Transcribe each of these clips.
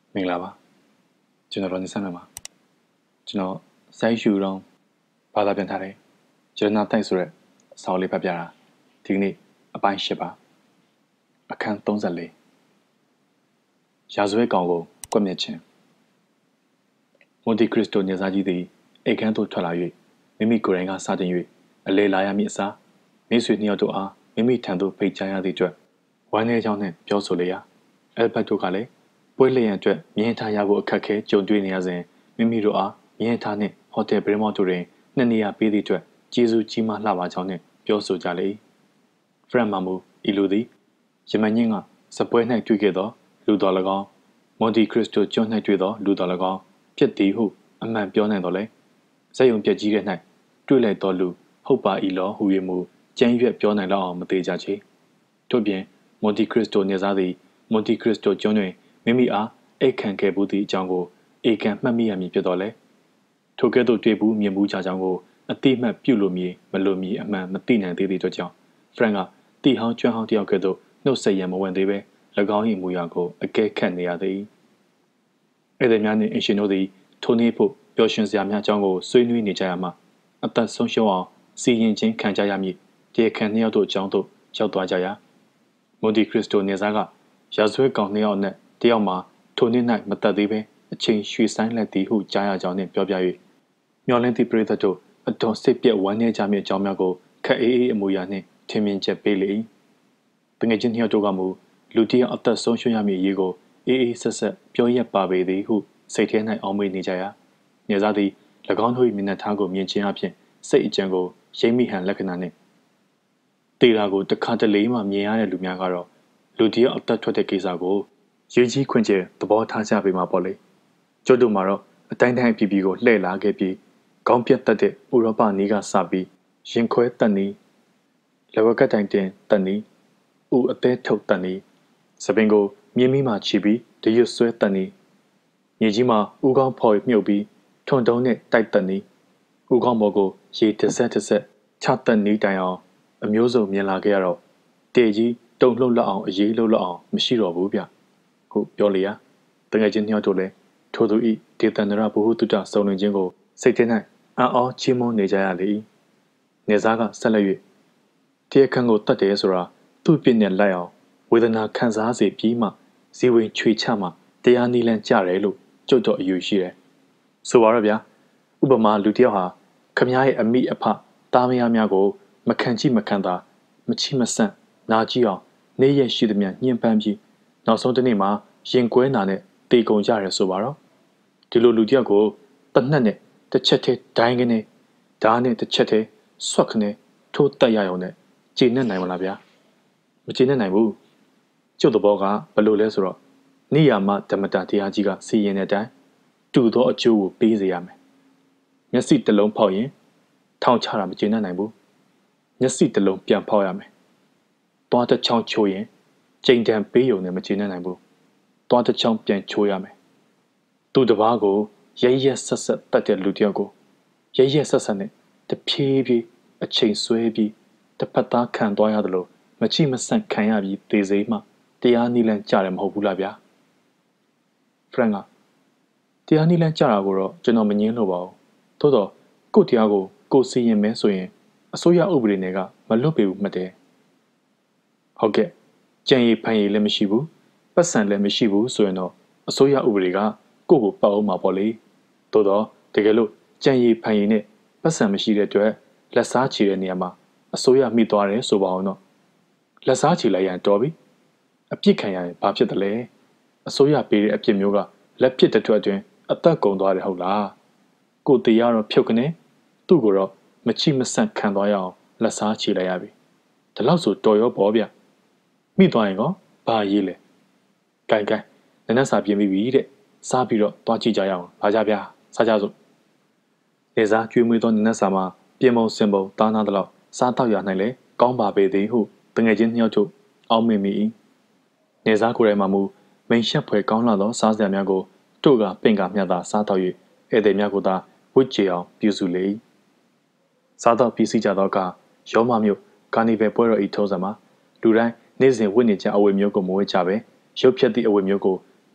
မင်္ဂလာပါကျွန်တော်နေဆန်းမှာကျွန်တော်စိုင်းရှူတော့ဘာသာပြန်ထားတယ်ကျွန်တော်တိုက်ဆိုရက်ဆောင်းလေးဖတ်ပြတာဒီကနေ့အပိုင်း၈ပါအခန်း34ရာဇဝဲကောင်ကိုကွက်မြက်ခြင်းမွန်တီခရစ္စတိုနေစားကြီးသည်အိတ်ခမ်းသို့ထွက်လာ၍မိမိကိုယ်တိုင်ကစတင်၍အလေလာရမည့်အစားမိတ်ဆွေနှစ်ယောက်တို့အားမိမိထံသို့ဖိတ်ကြားရသည့်အတွက်ဝမ်းနည်းကြောင်းနှင့်ပြောဆိုလေရာအယ်ဘတ်တို့ကလည်းပွဲလျက်အတွက်မြင်းထားရဖို့အခက်ခဲကြုံတွေ့နေရစဉ်မိမိတို့အားမြင်းထားနှင့်ဟိုတယ်ဘရမော့တို့တွင်နှစ်နေရာပေးသည့်အတွက်ကျေးဇူးကြီးမားလှပါကြောင်းနှင့်ပြောဆိုကြလေဖရန်မာမူဤလူသည်ယမန်ညင်းကစပွဲ၌တွေ့ခဲ့သောလူတော်၎င်းမွန်တီခရစ္စတိုကျွန်း၌တွေ့သောလူတော်၎င်းဖြစ်သည်ဟုအမှန်ပြောနိုင်တော်လဲဇက်ယုံပြက်ကြီးတဲ့၌တွေ့လိုက်သောလူဟုတ်ပါ၏လောဟူ၍မူကျန်းရွက်ပြောနိုင်လောက်အောင်မသေးကြချေထို့ပြင်မွန်တီခရစ္စတိုနေစားသည်မွန်တီခရစ္စတိုကျွန်းတွင်မိမိအားအိတ်ခံခဲ့ဘူးသည့်အကြောင်းကိုအေကန်မှတ်မိရမည်ဖြစ်တော်လဲထိုကဲ့သို့တွေ့ဘူးမြင်ဘူးကြကြောင်းကိုအတိမတ်ပြုလို့မည်မလို့မည်အမှန်မသိနိုင်သေးသည့်အတွက်ကြောင့်ဖရန်ကတီဟောင်းကျွမ်းဟောင်းတယောက်ကဲ့သို့နှုတ်ဆက်ရန်မဝင်သေးပဲ၎င်း၏မူရာကိုအကဲခတ်နေရသည်အဲ့ဒီများနှင့်အရှင်တို့သည်ထိုနေ့ဖို့ပျော်ရွှင်စရာများအကြောင်းကိုဆွေးနွေးနေကြရမှာအသက်ဆုံးရှုံးအောင်စီရင်ခြင်းခံကြရမည်တရားခံနှစ်ယောက်တို့အကြောင်းသို့ရောက်သွားကြရာမွန်တီခရစ္စတိုနေစားကရာဇဝဲကောင်နှစ်ယောက်နဲ့တယောက်မှာထိုနေ့၌မတက်သေးပဲအချိန်ရွှေဆိုင်လက်သည်ဟုကြားရကြောင်းနှင့်ပြောပြ၍မျောလင်းသည့်ပရိသတ်တို့အတော်စိတ်ပြက်ဝမ်းနည်းကြမည့်အကြောင်းများကိုခက်အေးအေးအမူအရာနှင့်ထင်မြင်ချက်ပေးလေ၏တငယ်ချင်းနှစ်ယောက်တို့ကမူလူတယောက်အသက်ဆုံးရှုံးရမည့်အရေးကိုအေးအေးဆက်ဆက်ပြောရက်ပါပေသည်ဟုစိတ်ထဲ၌အောင်းမေးနေကြရာနေစားသည်၎င်းတို့၏မျက်နှာထားကိုမြင်ခြင်းအပြင်စိတ်အကြံကိုရိပ်မိဟန်လက္ခဏာနှင့်တေရာကိုတခါတလေမှမြင်ရတဲ့လူများကတော့လူတယောက်အသက်ထွက်တဲ့ကိစ္စကိုရေးကြီးခွင့်ကျဲသဘောထားကြပေမှာပေါ့လေကျုပ်တို့မှာတော့အတိုင်းတိုင်းအပြည်ပြည်ကိုလှည့်လာခဲ့ပြီးခေါင်းပြတ်တတ်တဲ့ဥရောပနီးကစပြီးရင်ခွဲတက်နီးလက်ဝက်ကတိုင်တင်တက်နီးဥအသေးထုတ်တက်နီးစပင်ကိုမြင်းမီးမှချီပြီးတရွတ်ဆွဲတက်နီးမြေကြီးမှာဥကောင်းဖော်မြုပ်ပြီးထွန်တုံးနဲ့တိုက်တက်နီးဥကောင်းဘော်ကိုရေတစ်ဆက်ချတက်နီးတိုင်အောင်အမျိုးစုံမြင်လာခဲ့ရတော့တေကြီးတုံလှုပ်လောက်အောင်အေးလှုပ်လောက်အောင်မရှိတော့ဘူးဗျဟုပြောလေရာတငယ်ချင်းနှစ်ယောက်တို့လည်းထိုသူဤဒေသန္တရဘုဟုတုတစုံလင်ခြင်းကိုစိတ်ထဲ၌အံ့ဩချီးမွမ်းနေကြရလေနေစားကဆက်လက်၍တရားခံကိုတတ်တယ်ဆိုတာသူ့ပြစ်နဲ့လိုက်အောင်ဝေဒနာခံစားစေပြီးမှဇီဝင်ချွေချမှတရားနီလန်းကြတယ်လို့ကြုတ်တော့အယူရှိတယ်ဆိုပါတော့ဗျာဥပမာလူတယောက်ဟာခမည်းရဲ့အမိအဖသားမယားများကိုမခံကြည့်မခံသာမချိမဆန့်နာကြည့်အောင်နေရရှိသည်များညှဉ်းပန်းပြီးနောက်ဆုံးတစ်နေ့မှာရင်ကွဲနာနဲ့တေကုန်ကြရဲဆိုပါတော့ဒီလိုလူတယောက်ကိုတနက်နဲ့တစ်ချက်တည်းဒိုင်းကနေဓာတ်နဲ့တစ်ချက်တည်းဆွတ်ခနဲ့ထိုးတက်ရအောင်နဲ့ကျေနပ်နိုင်မလားဗျာမကျေနပ်နိုင်ဘူးကျုပ်သဘောကဘယ်လိုလဲဆိုတော့နိယာမဓမ္မတာတရားကြီးကစီရင်တဲ့အတိုင်းတူသောအကျိုးကိုပေးစေရမယ်မျက်စိတစ်လုံးဖောက်ရင်ထောင်ချတာမကျေနပ်နိုင်ဘူးမျက်စိတစ်လုံးပြန်ဖောက်ရမယ်သွားတစ်ချောင်းချိုးရင်ကြိမ်တန်ပေးုံနဲ့မကျေနပ်နိုင်ဘူးသွားတစ်ချောင်းပြန်ချိုးရမယ်သူတစ်ပါးကိုရဲရဲဆက်ဆက်တတ်တဲ့လူတစ်ယောက်ကိုရဲရဲဆက်ဆက်နဲ့တဖြည်းဖြည်းအချိန်ဆွဲပြီးတစ်ဖက်သားခံသွားရတယ်လို့မချိမဆန့်ခံရပြီးသေစေမှတရားနီလန်းကြတယ်မဟုတ်ဘူးလားဗျာဖရန်ကတရားနီလန်းကြတာကိုတော့ကျွန်တော်မငင်းလို့ပါဘူးသို့တော့ကို့တရားကိုစီရင်မဲဆိုရင်အစိုးရဥပဒေတွေကမလွတ်ပေဘူးမှတ်တယ်ဟုတ်ကဲ့ကြံရည်ဖန်ရည်လည်းမရှိဘူးပတ်စံလည်းမရှိဘူးဆိုရင်တော့အစိုးရဥပဒေကကိုယ့်ကိုပတ်အောင်မှာပေါ့လေသို့တော့တကယ်လို့ကြံရည်ဖန်ရည်နဲ့ပတ်စံမရှိတဲ့အတွက်လက်စားချေတဲ့နေရာမှာအစိုးရမိသွားတယ်ဆိုပါအောင်တော့လက်စားချေလိုက်ရင်တော်ပြီအပြစ်ခံရရင်ဘာဖြစ်တယ်လဲအစိုးရပေးတဲ့အပြစ်မျိုးကလက်ဖြစ်တဲ့အတွက်အတွင်းအသက်ကုန်သွားတယ်ဟုတ်လားကိုတရားတော့ဖြုတ်ကနေသူ့ကိုတော့မချိမဆန့်ခံသွားရအောင်လက်စားချေလိုက်ရပြီဒါလို့ဆိုတော်ရောပေါ့ဗျမိသွားရင်ကောဘာရေးလဲဂိုင်နည်းနည်းစာပြင်းပြီးတဲ့စားပြီးတော့တွားကြည့်ကြရအောင်လာကြဗျာစားကြစို့နေစားကျွေးမွေးသောနည်းနည်းစာမှာပြင်ပုံစင်ပုံတားနာတော့စားတော့ရနိုင်လေကောင်းပါပေသည်ဟုတငယ်ချင်းနှစ်ယောက်တို့အောင်းမိမိ၏နေစားကိုယ်တိုင်မှမူမိန်ရှက်ဖွယ်ကောင်းလာသောစားစရာများကိုတို့ကပင့်ကမျှသာစားတော့၍ဧည့်သည်များကိုသာဝစ်ကြအောင်ပြုစုလေ၏စားတော့ပြီးစီးကြသောကရောမမြို့ကာနီဗယ်ပွဲတော်၏ထုံးစံမှာလူတိုင်းနေ့စဉ်ဝတ်နေကြအဝတ်မျိုးကိုမဝတ်ကြပဲရုပ်ဖြတ်သည့်အဝတ်မျိုးကိုမ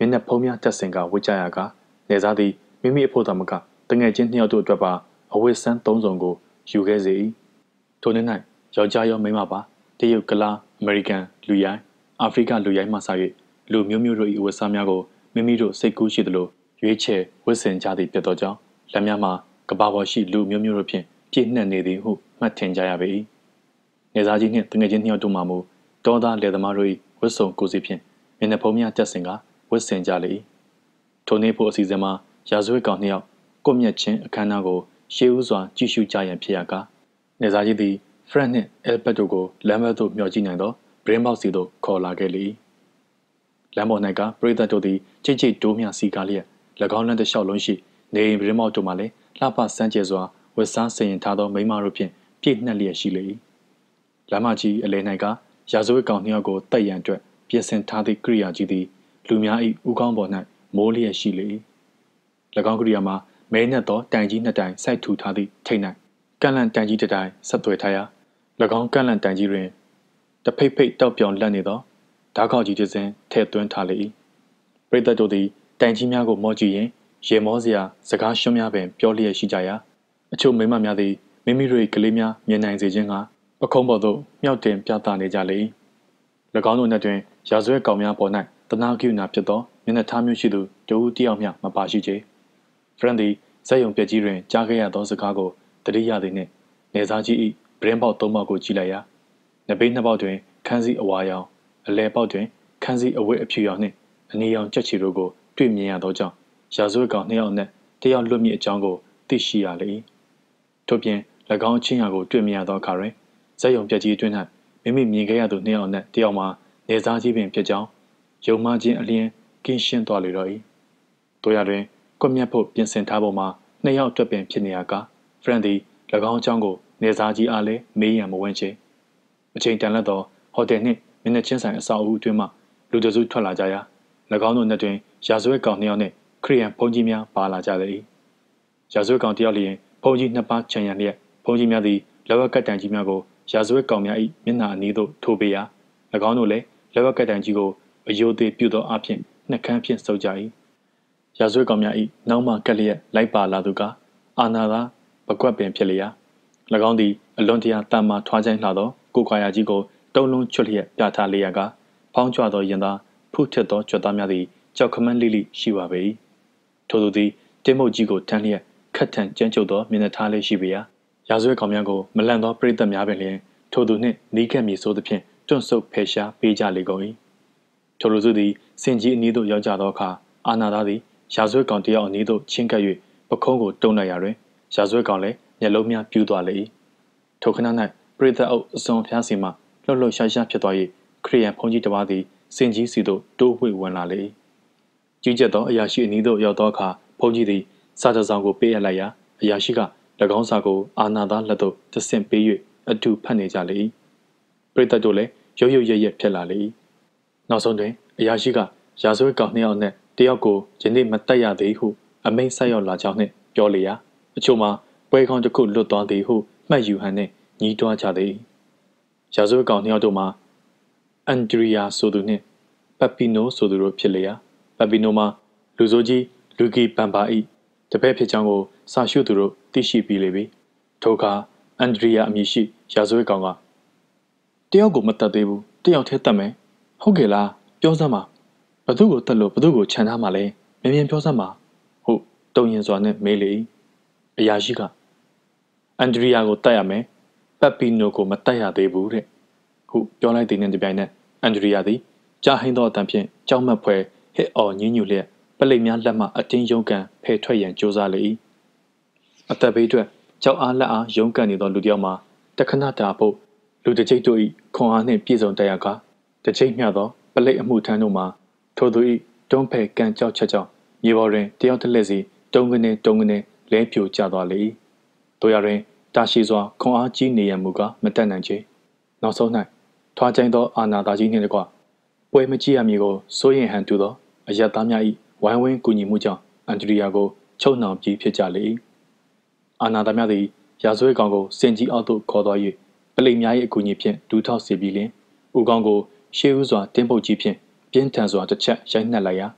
မျက်နှာဖုံးများတက်ဆင်ကဝစ်ကြရကနေစားသည်မိမိအဖို့သာမကတငယ်ချင်းနှစ်ယောက်တို့အတွက်ပါအဝတ်ဆန်းသုံးစုံကိုယူခဲ့စေ၏ထိုနေ့၌ယောက်ျားရောမိန်းမပါတရုတ်ကလားအမေရိကန်လူရိုင်းအာဖရိကလူရိုင်းမှစ၍လူမျိုးမျိုးတို့၏အဝတ်စားများကိုမိမိတို့စိတ်ကူးရှိသလိုရွေးချယ်ဝတ်ဆင်ကြသည်ဖြစ်သောကြောင့်လက်များမှာကဘာပေါ်ရှိလူမျိုးမျိုးတို့ဖြင့်ပြည့်နှက်နေသည်ဟုမှတ်ထင်ကြရပေ၏နေစားကြီးနှင့်တငယ်ချင်းနှစ်ယောက်တို့မှမူတောသားလယ်သမားတို့၏ဝတ်စုံကိုစီဖြင့်မျက်နှာဖုံးများတက်ဆင်ကဝတ်ဆင်ကြလေ၏ထိုနေ့ဖို့အစီအစဉ်မှာရာဇဝတ်ကောင်နှစ်ယောက်ကိုမြတ်ချင်းအခမ်းအနားကိုရှေးဦးစွာကြည့်ရှုကြရန်ဖြစ်ရကနေစားကြီးသည်ဖရက်နှင့်အဲလ်ဘတ်တို့ကိုလမ်းဘက်သို့မျှော်ကြည့်နိုင်သောဘရင်းဘောက်စီသို့ခေါ်လာခဲ့လေ၏လမ်းပေါ်၌ကပရိသတ်တို့သည်ချိတ်ချိတ်တိုးမြစီကားလျက်၎င်းလမ်းတစ်လျှောက်လုံးရှိနေအိမ်ဘရင်းဘောက်တို့မှလည်းလှပစမ်းကြဲစွာဝတ်စားဆင်ရင်ထားသောမိန်းမတို့ဖြင့်ပြည့်နှက်လျက်ရှိလေ၏လမ်းမကြီးအလယ်၌ကရာဇဝတ်ကောင်နှစ်ယောက်ကိုတိုက်ရန်အတွက်ပြင်ဆင်ထားသည့်ကိရိယာကြီးသည်လူများ၏ဥကောင်းပေါ်၌မိုးလျက်ရှိလေ၏၎င်းကိရိယာမှာမဲနှက်သောတိုင်ကြီးနှစ်တိုင်စိုက်ထူထားသည့်ထိပ်၌ကန့်လန့်တိုင်ကြီးတစ်တိုင်ဆက်သွယ်ထားရာ၎င်းကန့်လန့်တိုင်ကြီးတွင်တဖိတ်ဖိတ်တောက်ပြောင်လန့်နေသောဓာတ်ခေါက်ကြီးတစ်စင်းထည့်သွင်းထားလေ၏ပရိသတ်တို့သည်တိုင်ကြီးများကိုမော့ကြည့်ရင်ရေမောစရာစကားရှုံးများပင်ပြောလျက်ရှိကြရာအချို့မိန်းမများသည်မိမိတို့၏ကလေးများမြင်နိုင်စေခြင်းကပခုံးပေါ်သို့မြောက်တင်ပြသနေကြလေ၏၎င်းတို့နှင့်တွင်ရာဇဝတ်ကောင်များပေါ်၌တနာကိူနာဖြစ်သောမျက်နှာထားမျိုးရှိသူတဦးတယောက်မျှမပါရှိချေဖရန်သည်ဇက်ယုံပြက်ကြီးတွင်ကြားခဲ့ရသောစကားကိုတတိယသည်နှင့်နေစားကြီး၏ဘရင်ပေါက်သုံးပေါက်ကိုကြည့်လိုက်ရာနဘေးနှစ်ပေါက်တွင်ခန်းစည်းအဝါရောင်အလဲပေါက်တွင်ခန်းစည်းအဝတ်အဖြူရောင်နှင့်အနီရောင်ကြက်ချီတို့ကိုတွေ့မြင်ရသောကြောင့်ရာဇဝတ်ကောင်နှစ်ယောက်နှင့်တယောက်လွတ်မြစ်အကြောင်းကိုသိရှိရလေ၏ထို့ပြင်၎င်းချင်းရာကိုတွေ့မြင်ရသောအခါတွင်ဇက်ယုံပြက်ကြီးတွင်၌မိမိမြင်ခဲ့ရသောနှစ်ယောက်နှင့်တယောက်မှာနေစားကြီးပင်ဖြစ်ကြောင်းယုံမှခြင်းအလျင်းကင်းရှင်းသွားလေတော့၏တို့ရတွင်ကွက်မြတ်ဖို့ပြင်ဆင်ထားပုံမှာနှစ်ယောက်အတွက်ပင်ဖြစ်နေရကဖရန်သည်၎င်းအကြောင်းကိုနေစားကြီးအားလည်းမေးရန်မဝန်းချေအချိန်တန်လက်သောဟိုတယ်နှင့်မျက်နှာချင်းဆိုင်အဆောက်အဦအတွင်းမှလူတစုထွက်လာကြရာ၎င်းတို့နှင့်တွင်ရာဇဝတ်ကောင်နှစ်ယောက်နှင့်ခရီးယန်ဘုန်းကြီးများပါလာကြလေ၏ရာဇဝတ်ကောင်တယောက်လျင်ဘုန်းကြီးနှစ်ပါးခြံရန်လျက်ဘုန်းကြီးများသည်လက်ဝက်ကတ်တန်ကြီးများကိုရာဇဝတ်ကောင်များ၏မျက်နှာအနီးသို့ထိုးပေးရာ၎င်းတို့လည်းလက်ဝက်ကတ်တန်ကြီးကိုအယိုသေးပြုသောအဖြစ်နှက်ခမ်းဖြင့်စုပ်ကြ၏ရာဇဝတ်ကောင်များ၏နောက်မှကက်လျက်လိုက်ပါလာသူကအာနာသာပကွက်ပင်ဖြစ်လျာ၎င်းသည်အလွန်တရာတန်မာထွားချိုင်းလှသောကိုခွာယာကြီးကိုတုံးလုံးချွတ်လျက်ပြထားလျက်ကဖောင်းကြွသောရင်သားဖုထစ်သောကြွက်သားများသည်ကြောက်ခမန်းလိလိရှိပါပေ၏ထို့သူသည်တင်းမုတ်ကြီးကိုထမ်းလျက်ခတ်ထန်ကြမ်းကြုတ်သောမျက်နှာထားလေးရှိပေရာရာဇဝတ်ကောင်များကိုမလန့်သောပရိသတ်များပင်လျင်ထိုသူနှင့်နီးကပ်မည်ဆိုသဖြင့်တွန့်ဆုတ်ဖယ်ရှားပေးကြလေကုန်၏ထိုလူစုသည်စင်ကြီးအနီးသို့ရောက်ကြသောအခါအာနာသားသည်ရာဇဝတ်ကောင်တယောက်အနီးသို့ချင်းကပ်၍ပခုံးကိုတုံလိုက်ရာတွင်ရာဇဝတ်ကောင်လည်းမျက်လုံးများပြူးသွားလေ၏ထိုခဏ၌ပရိသတ်အုပ်အစွန်ဖျားစီမှလှုပ်လှုပ်ရှားရှားဖြစ်သွား၍ခရီးယန်ဘုန်းကြီးတစ်ပါးသည်စင်ကြီးစီသို့တိုးဝှေ့ဝင်လာလေ၏ကြီးကျယ်သောအရာရှိအနီးသို့ရောက်သောအခါဘုန်းကြီးသည်စာတစောင်ကိုပေးအပ်လိုက်ရာအရာရှိက၎င်းစာကိုအာနာသားလက်သို့တဆင့်ပေး၍အတူဖတ်နေကြလေ၏ပရိသတ်တို့လည်းရုတ်ရုတ်ရက်ရက်ဖြစ်လာလေ၏နောက်ဆုံးတွင်အရာရှိကရာဇဝတ်ကောင်နှစ်ယောက်နှင့်တယောက်ကိုယနေ့မတက်ရသေးဟုအမိန့်ဆက်ရောက်လာကြောင်းနှင့်ပြောလေရာအချို့မှာပွဲကောင်းတစ်ခုလွတ်သွားသည်ဟုမှတ်ယူဟန်နှင့်ညီးတွားကြသည်ရာဇဝတ်ကောင်နှစ်ယောက်တို့မှာအန်ဒရီယာဆိုသူနှင့်ပပီနိုဆိုသူတို့ဖြစ်လေရာပပီနိုမှာလူဆိုးကြီးလူကီပန်ပါ၏တပည့်ဖြစ်ကြောင်းကိုစာရှုသူတို့သိရှိပြီးလေပြီထိုအခါအန်ဒရီယာအမည်ရှိရာဇဝတ်ကောင်ကတယောက်ကိုမတက်သေးဘူးတယောက်တည်းတက်မယ်ဟုတ်ကဲ့လားပြောစမ်းပါဘသူကိုတက်လို့ဘသူကိုခြံထားမှလဲမြင်မြင်ပြောစမ်းပါဟုတ်တုံရင်စွာနဲ့မေးလေအရာရှိကအန်ဒရီယာကိုတက်ရမယ်ပပီနိုကိုမတက်ရသေးဘူးတဲ့ဟုပြောလိုက်တဲ့နှင့်တပြိုင်နက်အန်ဒရီယာသည်ကြားဟင်းသောအတန်ဖြင့်ကြောက်မက်ဖွယ်ဟစ်အော်ညှဉ်းညူလျက်ပလိတ်များလက်မှအတင်းယုံကန်ဖယ်ထွက်ရန်ကြိုးစားလေ၏အသက်ဘေးအတွက်ကြောက်အားလက်အားယုံကန်နေသောလူတစ်ယောက်မှာတခဏတာဖို့လူတစ်ချိတ်တို့၏ခွန်အားနှင့်ပြည့်စုံတရကတစ်ချိတ်မျှသောပလိတ်အမှုထမ်းတို့မှာထိုသူ၏တွန်းဖယ်ကန်ကြောက်ချက်ကြောင့်မြေပေါ်တွင်တယောက်တစ်လက်စီတုံကနေလဲပြိုကျသွားလေ၏တို့ရတွင်တာရှိစွာခွန်အားကြီးနေရန်မူကားမတတ်နိုင်ချေနောက်ဆုံး၌ထွားကျိုင်းသောအာနာတာကြီးနှင့်တကွပွဲမကြည့်ရမည်ကိုစိုးရင်ဟန်တူသောအယက်သားများ၏ဝိုင်းဝန်းကူညီမှုကြောင့်အန်ဒရီယာကိုချုပ်နှောင်ပြီးဖြစ်ကြလေ၏အာနာတာများသည်ရာဇဝတ်ကောင်ကိုစင်ကြီးအောက်သို့ခေါ်သွား၍ပလိတ်များ၏အကူအညီဖြင့်ဒူးထောက်စီပြီးလျှင်ဦးကောင်ကိုရှေးဦးစွာတင်းပုတ်ကြီးဖြင့်ပြင်းထန်စွာတစ်ချက်ရိုက်နှက်လိုက်ရာ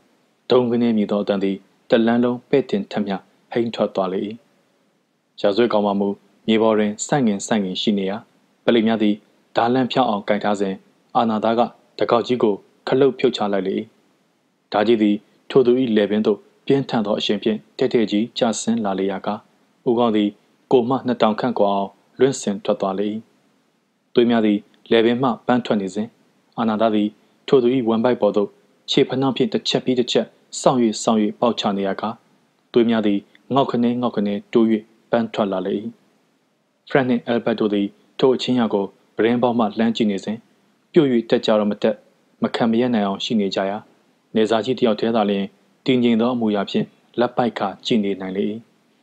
ဒုံကနေမြည်သောအတန်သည်တလန်းလုံးပဲ့တင်ထက်မြဟိမ့်ထွက်သွားလေ၏ရာဇဝတ်ကောင်မှမူမြေပေါ်တွင်ဆိုင်ငင်ရှိနေရာပလိများသည်ဓာလန့်ဖြောင်းအောင်ကင်ထားစဉ်အာနာသားကတကောက်ကြီးကိုခလုတ်ဖြုတ်ချလိုက်လေ၏ဓာကြီးသည်ထိုသူ၏လေပင်သို့ပြင်းထန်သောအရှင်ဖြင့်တဲ့ကြီးကျဆင်းလာလေရာကဦးကောင်းသည်ကိုမှ2000ခန့်ကွာအောင်လွင့်စင်ထွက်သွားလေ၏သွေးများသည်လေပင်မှပန်းထွက်နေစဉ်အာနာသားသည်ထိုသူ၏ဝမ်ပိုက်ပေါ်သို့ခြေဖနှောင်းဖြင့်တစ်ချက်ပြီးတစ်ချက်စောင့်၍ပေါက်ချနေရာကသွေးများသည်ငေါက်ခနဲတိုး၍ပန်းထွက်လာလေ၏ဖရန့်နှင့်အယ်ဘတ်တို့သည်ထိုအချင်းရကိုပရင်းပေါက်မှလှမ်းကြည့်နေစဉ်ပြုတ်၍တက်ကြတော့မတက်မခံမရနိုင်အောင်ရှိနေကြရာနေစာကြီးတယောက်ထဲသာလျှင်တင်းငင်သောအမူအရာဖြင့်လက်ပိုက်ခါကြည့်နေနိုင်လေ၏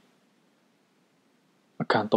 အခန်း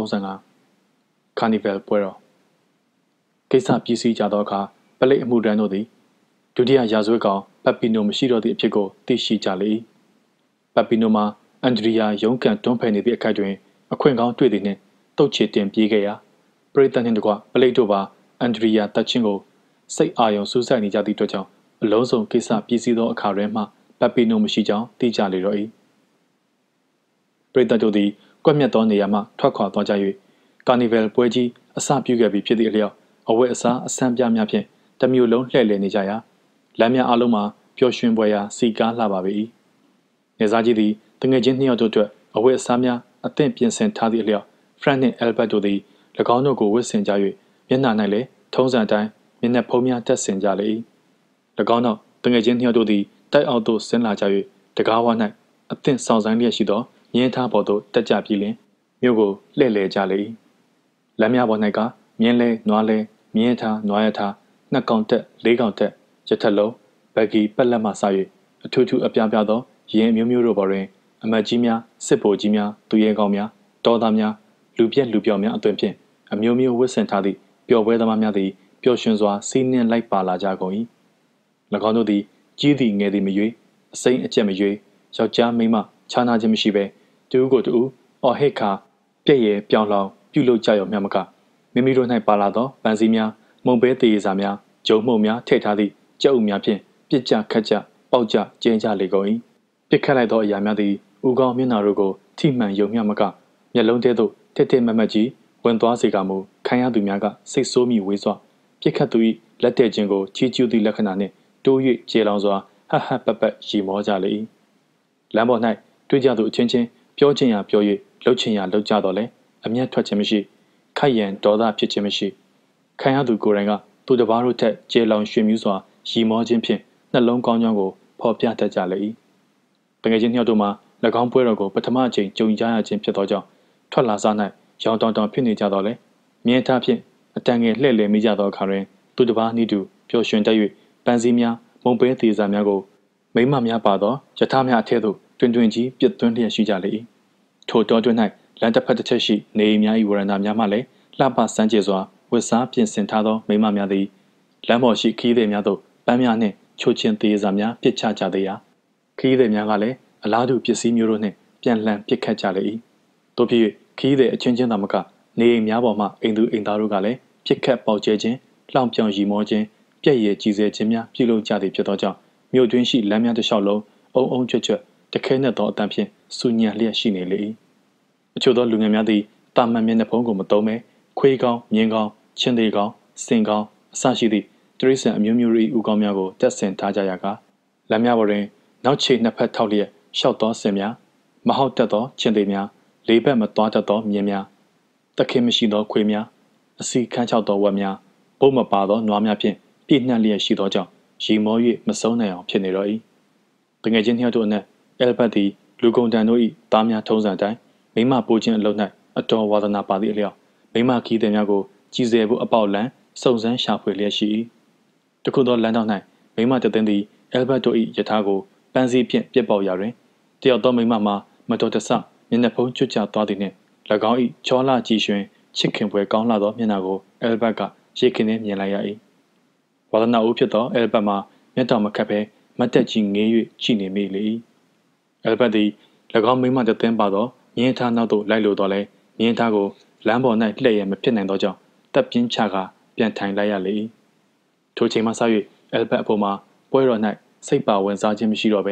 35ကာနီဗယ်ပွဲတော်ကိစ္စပြည့်စည်ကြသောအခါပလိတ်အမှုတန်းတို့သည်ဒုတိယရာဇဝတ်ကောင်ပတ်ပီနိုမရှိတော့သည့်အဖြစ်ကိုသိရှိကြလေ၏ပတ်ပီနိုမှာအန်ဒရီယာရုန်းကန်တွန်းဖယ်နေသည့်အခါတွင်အခွင့်ကောင်းတွေ့သည်နှင့်တုတ်ချေတင်ပြေးခဲ့ရာပရိသတ်နှင့်တကွပလိတ်တို့ပါအန်ဒရီယာတက်ချင်းကိုစိတ်အာရုံစူးစိုက်နေကြသည့်အတွက်ကြောင့်အလုံးစုံကိစ္စပြည့်စည်သောအခါတွင်မှပတ်ပီနိုမရှိကြောင်းသိကြလေတော့၏ပရိသတ်တို့သည်ကွက်မြတ်သောနေရာမှထွက်ခွာသွားကြ၍ကာနီဗယ်ပွဲကြီးအစပြုခဲ့ပြီးဖြစ်သည့်အလျောက်အဝတ်အစားအဆန်းပြများဖြင့်တမျိုးလုံးလှည့်လည်နေကြရာလမ်းများအလုံးမှာပျော်ရွှင်ပွဲရာစီကားလှပါပေ၏နေစားကြီးသည်တငယ်ချင်းနှစ်ယောက်တို့အတွက်အဝတ်အစားများအသင့်ပြင်ဆင်ထားသည့်အလျောက်ဖရန့်နှင့်အယ်ဘတ်တို့သည်၎င်းတို့ကိုဝတ်ဆင်ကြ၍မျက်နှာ၌လည်းထုံးစံအတိုင်းမျက်နှာဖုံးများတက်ဆင်ကြလေ၏၎င်းတို့တငယ်ချင်းနှစ်ယောက်တို့သည်တိုက်အောက်သို့ဆင်းလာကြ၍တကားဝ၌အသင့်ဆောင်ဆိုင်လျက်ရှိသောမြင်းထားပေါ်သို့တက်ကြပြီးလျှင်မြို့ကိုလှည့်လည်ကြလေ၏လမ်းများပေါ်၌ကမြင်းလဲနွားလဲမြင်းထားနွားရထား2ကောင်တက်4ကောင်တက်ရထက်လုံးဘက်ဂီပက်လက်မှစ၍အထူးထူးအပြားပြားသောရင်မျိုးမျိုးတို့ပေါ်တွင်အမတ်ကြီးများစစ်ဗိုလ်ကြီးများသူရဲကောင်းများတောသားများလူပြက်လူပြောင်များအသွင်ဖြင့်အမျိုးမျိုးဝတ်ဆင်ထားသည့်ပျော်ပွဲသမားများသည်ပျော်ရွှင်စွာစီးနှင်းလိုက်ပါလာကြကုန်၏၎င်းတို့သည်ကြီးသည်ငယ်သည်မရွေးအစိမ်းအကျက်မရွေးယောက်ျားမိန်းမခြားနာခြင်းမရှိဘဲတူဦးကိုတူဦးအော်ဟစ်ခါပြည့်ရဲ့ပြောင်းလောင်ပြုလုပ်ကြရောမျှမကမိမိတို့၌ပါလာသောပန်းစည်းများမုံပဲတည်ရစာများဂျုံမှုံများထည့်ထားသည့်ကြက်ဥများဖြင့်ပြစ်ကြခတ်ကြပေါက်ကြကျင်းကြလေကုန်၏ပြစ်ခတ်လိုက်သောအရာများသည်ဦးကောင်းမျက်နှာတို့ကိုထိမှန်ယုံမျှမကမျက်လုံးထဲသို့တစ်မတ်ကြီးဝင်သွားစေကမူခံရသူများကစိတ်ဆိုးမိဝေးစွာပြစ်ခတ်သူ၏လက်တဲ့ခြင်းကိုချီးကျူးသည့်လက္ခဏာနှင့်တိုး၍ကျေလောင်စွာဟဟပရီမောကြလေ၏လမ်းပေါ်၌တွေ့ကြသူအချင်းချင်းပြောခြင်းရာပြော၍လှုပ်ခြင်းရာလှုပ်ကြတော့လေအမျက်ထွက်ခြင်းမရှိခိုက်ရန်ဒေါသဖြစ်ခြင်းမရှိခံရသူကိုယ်တိုင်ကသူတစ်ပါးတို့ထက်ကျေလောင်ရွှင်မြူးစွာရီမောခြင်းဖြင့်နှလုံးကောင်းကြောင်းကိုဖော်ပြတတ်ကြလေ၏တကယ်ချင်းနှစ်ယောက်တို့မှာ၎င်းပွဲတော်ကိုပထမအကြိမ်ကြုံကြရခြင်းဖြစ်သောကြောင့်ထွက်လာစား၌ရောင်တောင်ဖြစ်နေကြတော့လေမြင်းထားဖြင့်အတန်ငယ်လှည့်လည်မိကြသောအခါတွင်သူတစ်ပါးနည်းတူပျော်ရွှင်တတ်၍ပန်းစည်းများမုံပဲသေးစာများကိုမိမများပါသောယထာများအထက်သို့တွင်ကြီးပြစ်သွင်းလျက်ရှိကြလေ၏ထိုတောတွင်၌လမ်းတစ်ဖက်တစ်ချက်ရှိနေအိမ်များ၏ဝရဏများမှလည်းလှပစမ်းကြယ်စွာဝတ်စားပြင်ဆင်ထားသောမိမများသည်လမ်းပေါ်ရှိခီးသည်များသို့ပန်းများနှင့်ချိုချင်းသေးစာများပစ်ချကြသေးရာခီးသည်များကလည်းအလားတူပစ္စည်းမျိုးတို့နှင့်ပြန်လှန်ပစ်ခတ်ကြလေ၏တို့ဖြစ်၍ခီးသည်အချင်းချင်းသာမကနေအိမ်များပေါ်မှအိမ်သူအိမ်သားတို့ကလည်းပစ်ခတ်ပေါက်ကျဲခြင်းလှောင်ပြောင်ရီမောခြင်းပြည့်ရည်ကြီးစေခြင်းများပြုလုပ်ကြသည်ဖြစ်သောကြောင့်မြို့တွင်းရှိလမ်းများတစ်လျှောက်လုံးအုံချွတ်တခဲနဲ့သောအတန်ဖြင့်စူညံလျက်ရှိနေလေ၏အချို့သောလူငယ်များသည်တာမန်မျက်နှာဖုံးကိုမသုံးဘဲခွေးကောင်းမြင်းကောင်းချင်းသေးကောင်းစင်ကောင်းအစရှိသည့်တရိษံအမျိုးမျိုး၏ဥကောင်းများကိုတက်ဆင်ထားကြရကားလမ်းများပေါ်တွင်နောက်ခြေနှစ်ဖက်ထောက်လျက်ရှောက်သောစင်များမဟုတ်တတ်သောချင်းသေးများလေးဘက်မသွားတတ်သောမြင်းများတခင်မရှိသောခွေးများအစီခန်းချောက်သောဝက်များဘုတ်မပါသောနွားများဖြင့်ပြည့်နှက်လျက်ရှိသောကြောင့်ရီမော၍မဆုံးနိုင်အောင်ဖြစ်နေတော့၏တငယ်ချင်းနှစ်ယောက်တို့အနက်အယ်ဘတ်သည်လူကုန်တန်တို့၏သားများထုံးစံတိုင်းမိမပိုးခြင်းအလုံး၌အတော်ဝါသနာပါသည့်အလျောက်မိမခီးသည်များကိုကြည်စဲဖို့အပေါက်လန်းစုံစမ်းရှာဖွေလျက်ရှိ၏တခုသောလမ်းတောက်၌မိမတသိန်းသည်အယ်ဘတ်တို့၏ယထာကိုပန်းစည်းဖြင့်ပြစ်ပေါက်ရာတွင်တယောက်သောမိမမှာမတော်တဆမျက်နှာဖုံးချွတ်ချသွားသည်နှင့်၎င်း၏ချောလှကြည်ရွှင်ချစ်ခင်ပွဲကောင်းလာသောမျက်နှာကိုအယ်ဘတ်ကရိတ်ခင်းနှင့်မြင်လိုက်ရ၏ဝါသနာဦးဖြစ်သောအယ်ဘတ်မှာမျက်တောင်မခတ်ဘဲမတ်တက်ကြီးငေး၍ကြည်နေမိလေ၏အယ်ဘတ်သည်၎င်းမိမတသိန်းပါသောမြင်းထားနောက်သို့လိုက်လိုတော့လဲမြင်းထားကိုလမ်းပေါ်၌လှည့်ရမဖြစ်နိုင်သောကြောင့်တပ်ပြင်းချကာပြန်ထိုင်လိုက်ရလေ၏ထိုချိန်မှစ၍အယ်ဘတ်အပေါ်မှာပွဲတော်၌စိတ်ပါဝင်စားခြင်းမရှိတော့ဘဲ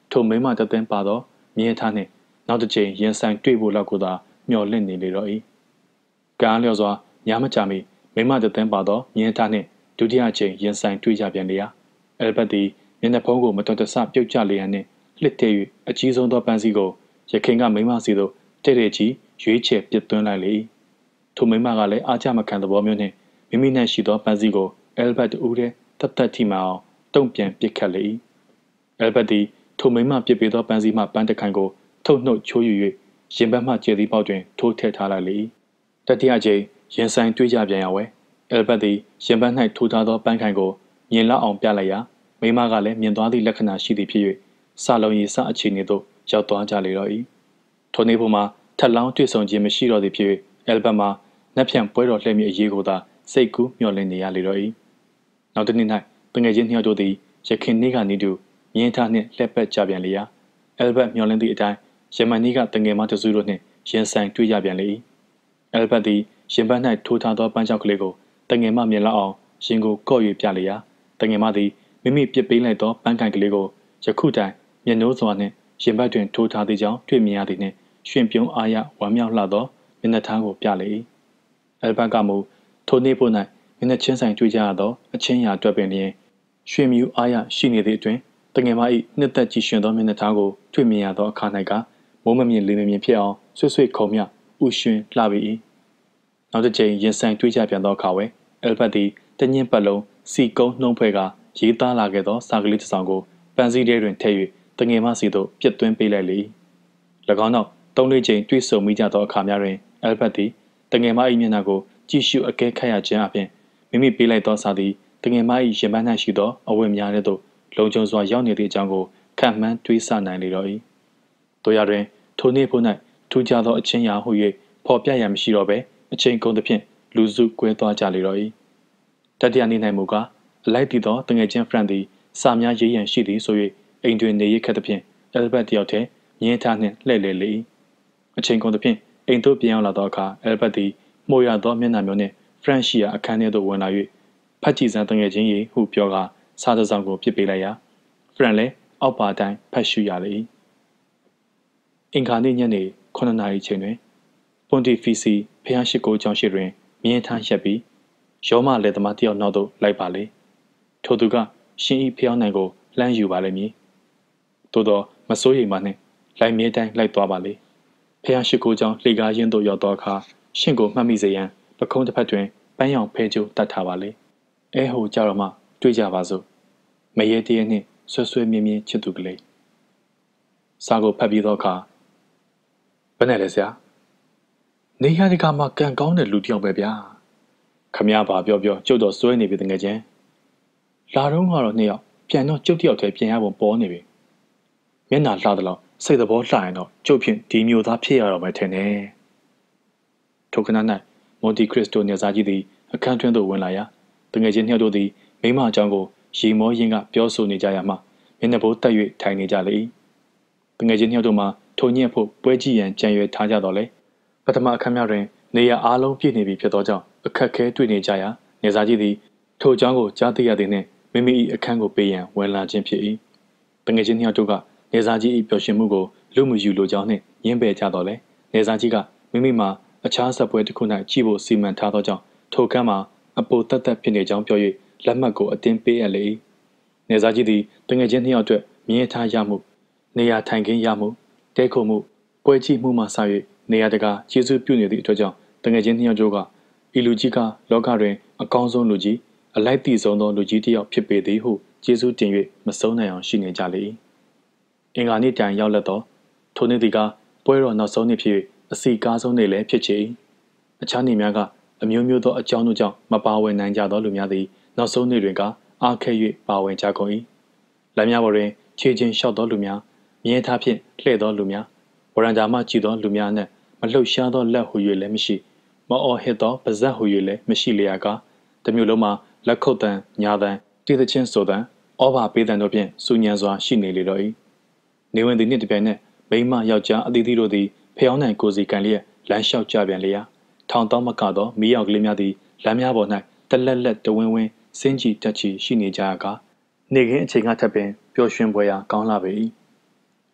ထိုမိမတသင်းပါသောမြင်းထားနှင့်နောက်တစ်ချိန်ရင်ဆိုင်တွေ့ဖို့လောက်ကိုသာမျှော်လင့်နေလေတော့၏ကံအားလျော်စွာညမချမီမိမတသင်းပါသောမြင်းထားနှင့်ဒုတိယအချိန်ရင်ဆိုင်တွေ့ကြပြန်လေရာအယ်ဘတ်သည်မျက်နှာဖုံးကိုမတော်တဆပြုတ်ကျလျက်နှင့်လှစ်ထည့်၍အကြီးဆုံးသောပန်းစည်းကိုရခင်ကမိမစီသို့တဲ့တဲ့ကြီးရွေးချယ်ပစ်သွင်းလိုက်လေ၏ထိုမိမကလည်းအားချမခံသဘောမျိုးနှင့်မိမိ၌ရှိသောပန်းစည်းကိုအယ်ဘတ်ဦးထဲတတ်တတ်ထိမှအောင်တုံ့ပြန်ပစ်ခတ်လေ၏အယ်ဘတ်သည်ထိုမိမပစ်ပေးသောပန်းစည်းမှပန်းတစ်ခိုင်ကိုထုတ်နှုတ်ချိုးယူ၍ရင်ဘတ်မှကျေသည့်ပေါက်တွင်ထိုးထည့်ထားလိုက်လေ၏တတိယကြိမ်ရင်ဆိုင်တွေ့ကြပြန်ရဝဲအယ်ဘတ်သည်ရင်ဘတ်၌ထိုးထားသောပန်းခိုင်ကိုမြင်လောက်အောင်ပြလိုက်ရာမိမကလည်းမြင်သွားသည့်လက္ခဏာရှိသည်ဖြစ်၍စလုံးရည်စအခြေအနေသို့ရောက်သွားကြလေတော့၏ထိုနေ့ပေါ်မှာထက်လောင်းတွေ့ဆုံခြင်းမရှိတော့သည်ဖြစ်၍အယ်ဘတ်မှာနက်ဖြန်ပွဲတော်လှည့်မည်အရေးကိုသာစိတ်ကူးမျှော်လင့်နေရလေတော့၏နောက်တစ်နေ့၌တငယ်ချင်းနှစ်ယောက်တို့သည်ရခင်နေ့ကနေတူမြင်းထားနှင့်လှည့်ပတ်ကြပြန်လေရာအယ်ဘတ်မျှော်လင့်သည့်အတိုင်းယမန်နေ့ကတငယ်မတစုတို့နှင့်ရင်ဆိုင်တွေ့ကြပြန်လေ၏အယ်ဘတ်သည်ရင်ဘတ်၌ထိုးထားသောပန်းချောက်ကလေးကိုတငယ်မမြင်လောက်အောင်ရင်ကိုကော့၍ပြလေရာတငယ်မသည်မိမိပြစ်ပေးလိုက်သောပန်းကန်ကလေးကိုယခုတိုင်မျက်နှိုးစွာနှင့်ရင်ဘတ်တွင်ထိုးထားသည့်ကြောင့်တွေ့မြင်ရသည်နှင့်ရှင်ပြုံးအားရဝမ်းမြောက်လှသောမျက်နှာထားကိုပြလေ၏အယ်ဘတ်ကမူထိုနေ့ဖို့၌မျက်နှာချင်းဆိုင်တွေ့ကြရသောအချင်းရာအတွက်ပင်လျင်ရွှေမြူအားရရှိနေသည့်အတွင်တငယ်မ၏နှစ်သက်ကြည်ရှင်သောမျက်နှာထားကိုတွေ့မြင်ရသောအခါ၌ကမိုးမမြင်လေမမြင်ဖြစ်အောင်ဆွဆွခုံမြဥရွှင်လှပေ၏နောက်တစ်ချိန်ရင်ဆိုင်တွေ့ကြပြန်သောအခါဝဲအယ်ဘတ်သည်တညင်းပတ်လုံးစီကုန်းနှုံးဖွဲကရေးသားလာခဲ့သောစာကလေးတစ်စောင်ကိုပန်းစည်းထဲတွင်ထည့်၍တငယ်မစီသို့ပြစ်သွင်းပေးလိုက်လေ၎င်းနောက်3-4ချိန်တွေ့ဆုံမိကြသောအခါများတွင်အယ်ဘတ်သည်တငယ်မ၏မျက်နှာကိုကြည့်ရှုအကဲခတ်ရခြင်းအပြင်မိမိပေးလိုက်သောစာသည်တငယ်မ၏ရင်ပန်း၌ရှိသောအဝတ်များထဲသို့လုံခြုံစွာရောက်နေသည့်အကြောင်းကိုခံမှန်းတွေးဆနိုင်လေတော့၏တို့ရတွင်ထိုနေ့ဖို့၌ထူးခြားသောအချင်းရာဟု၍ဖော်ပြရန်မရှိတော့ဘဲအချိန်ကုန်သဖြင့်လူစုကွဲသွားကြလေတော့၏တတိယနေ့၌မူကားအလိုက်တည်သောတငယ်ချင်းဖရန့်သည်စာများရေးရန်ရှိသည်ဆို၍အိမ်တွင်နေရခက်သဖြင့်အယ်ဘတ်တယောက်တည်းမြင်းထားနှင့်လှည့်လည်လေ၏အချိန်ကုန်သဖြင့်အိမ်သို့ပြန်ရောက်လာသောအခါအယ်ဘတ်သည်မှုရသောမျက်နှာမျိုးနှင့်ဖရန့်ရှိရာအခန်းထဲသို့ဝင်လာ၍ဖတ်ကြည့်စမ်းတငယ်ချင်း၏ဟုပြောကာစာတစ်စောင်ကိုပြစ်ပေးလိုက်ရာဖရန့်လည်းအောက်ပါတိုင်းဖတ်ရှုရလေ၏အင်္ဂါနေ့ညနေ9 နာရီချိန်တွင်ပွန်တီဖီစီဖျားရှိခိုးကျောင်းရှိတွင်မြင်းထားရက်ပြီးရောမလေသမားတယောက်နောက်သို့လိုက်ပါလေထိုသူကရှင်ဤဖျောင်းနိုင်ကိုလှမ်းယူပါလိမ့်မည်သို့သောမစိုးရိမ်ပါနှင့်လိုက်မြဲတိုင်းလိုက်သွားပါလေဖျားရှိခိုးကျောင်းလှေကားရင်းသို့ရောက်သောအခါရှင်ကိုမှတ်မိစေရန်ပခုံးတစ်ဖက်တွင်ပန်းရောင်ဖဲကျိုးတတ်ထားပါလေအဲဟိုကြတော့မှတွေ့ကြပါစို့မရေတရေနှင့်ဆွဆွမြင်းမြင်းချစ်သူကလေးစာကိုဖတ်ပြီးသောအခါဘယ်နဲ့လဲဆရာနေရဒီကမှကံကောင်းတဲ့လူတစ်ယောက်ပဲဗျာခမရပါပြောကျုပ်တော့စွဲနေပြီတကယ်ချင်းလာတော့ကတော့နှစ်ယောက်ပြန်တော့ကျုပ်တစ်ယောက်တည်းပြန်ရပုံပေါ်နေပြီမျက်နှာလှသလောက်စိတ်သဘောလှရင်တော့ကျုပ်ဖြင့်ဒီမျိုးသားဖြစ်ရတော့မယ်ထင်တယ်ထိုခဏ၌မွန်တီခရစ္စတိုနေစာကြီးသည်အခန်းတွင်သို့ဝင်လာရာတကယ်ချင်းနှစ်ယောက်တို့သည်မိမအကြောင်းကိုရီမောရင်းကပြောဆိုနေကြရမှမျက်နှာပိုးတက်၍ထိုင်နေကြလေ၏တကယ်ချင်းနှစ်ယောက်တို့မှာထိုညက်ဖို့ပွဲကြည့်ရန်ကြံရွယ်ထားကြတော့လေပထမအခန်းများတွင်နေရအားလုံးပြည့်နေပြီဖြစ်သောကြောင့်အခက်ခဲတွေ့နေကြရာနေစာကြီးသည်ထိုအကြောင်းကိုကြားသိရသည်နှင့်မိမိ၏အခန်းကိုပေးရန်ဝင်လာခြင်းဖြစ်၏တကယ်ချင်းနှစ်ယောက်တို့ကနေစာကြီး၏ပျော်ရွှင်မှုကိုလူမယူလိုကြောင်းနှင့်ညှင်းပယ်ကြတော့လေနေစာကြီးကမိမိမှာအခြားဆက်ပွဲတစ်ခု၌ကြည့်ဖို့စီမံထားသောကြောင့်ထိုကမ်းမှာအပိုတက်တက်ဖြစ်နေကြောင်းပြော၍လက်မှတ်ကိုအတင်းပေးအပ်လေ၏နေစာကြီးသည်တကယ်ချင်းနှစ်ယောက်အတွက်မြင်ထားရမှုနေရာထိုင်ခင်းရမှုတဲခုံမှုပွဲကြည့်မှုမှစ၍နေရာတကာကျေးဇူးပြုနေသည့်အတွက်ကြောင့်တကယ်ချင်းနှစ်ယောက်တို့ကဤလူကြီးကလောကတွင်အကောင်းဆုံးလူကြီးအလိုက်တည်ဆုံးသောလူကြီးတစ်ယောက်ဖြစ်ပေသည်ဟုကျေးဇူးတင်၍မဆုံးနိုင်အောင်ရှိနေကြလေ၏အင်္ဂါနေ့တိုင်ရောက်လက်သောထိုနေ့သည်ကပွဲတော်နောက်ဆုံးနေ့ဖြစ်၍အစီကားဆုံးနေ့လည်းဖြစ်ချေ၏အခြားနေ့များကအမျိုးမျိုးသောအကြောင်းတို့ကြောင့်မပါဝင်နိုင်ကြသောလူများသည်နောက်ဆုံးနေ့တွင်ကအားခဲ၍ပါဝင်ကြကုန်၏လမ်းများပေါ်တွင်ခြေချင်းလျှောက်သောလူများမြဲထားဖြင့်လှည့်သောလူများဝရန်တာမှကြည်သောလူများနှင့်မလှုပ်ရှားသောလက်ဟူ၍လည်းမရှိမအော်ဟစ်သောပါဇက်ဟူ၍လည်းမရှိလျာကတမျိုးလုံးမှာလက်ခုပ်တန်ညာတန်တည်သချင်းဆိုတန်ဩဘာပေးတန်တို့ဖြင့်စူညံစွာရှိနေလေတော့၏နေဝင်သည်နှင့်တပြိုင်နက်မိန်းမယောက်ျားအသီးသီးတို့သည်ဖျောင်းနိုင်ကိုစီကန်လျက်လမ်းလျှောက်ကြပြန်လျာထောင်တောင်းမကသောမီးရောက်ကလေးများသည်လမ်းများပေါ်၌တလက်လက်တဝင်းဝင်းစင်းကြည်တက်ချီရှိနေကြရာကနေခင်းအချိန်ကထပ်ပင်ပျော်ရွှင်ပွဲရာကောင်းလာပေ၏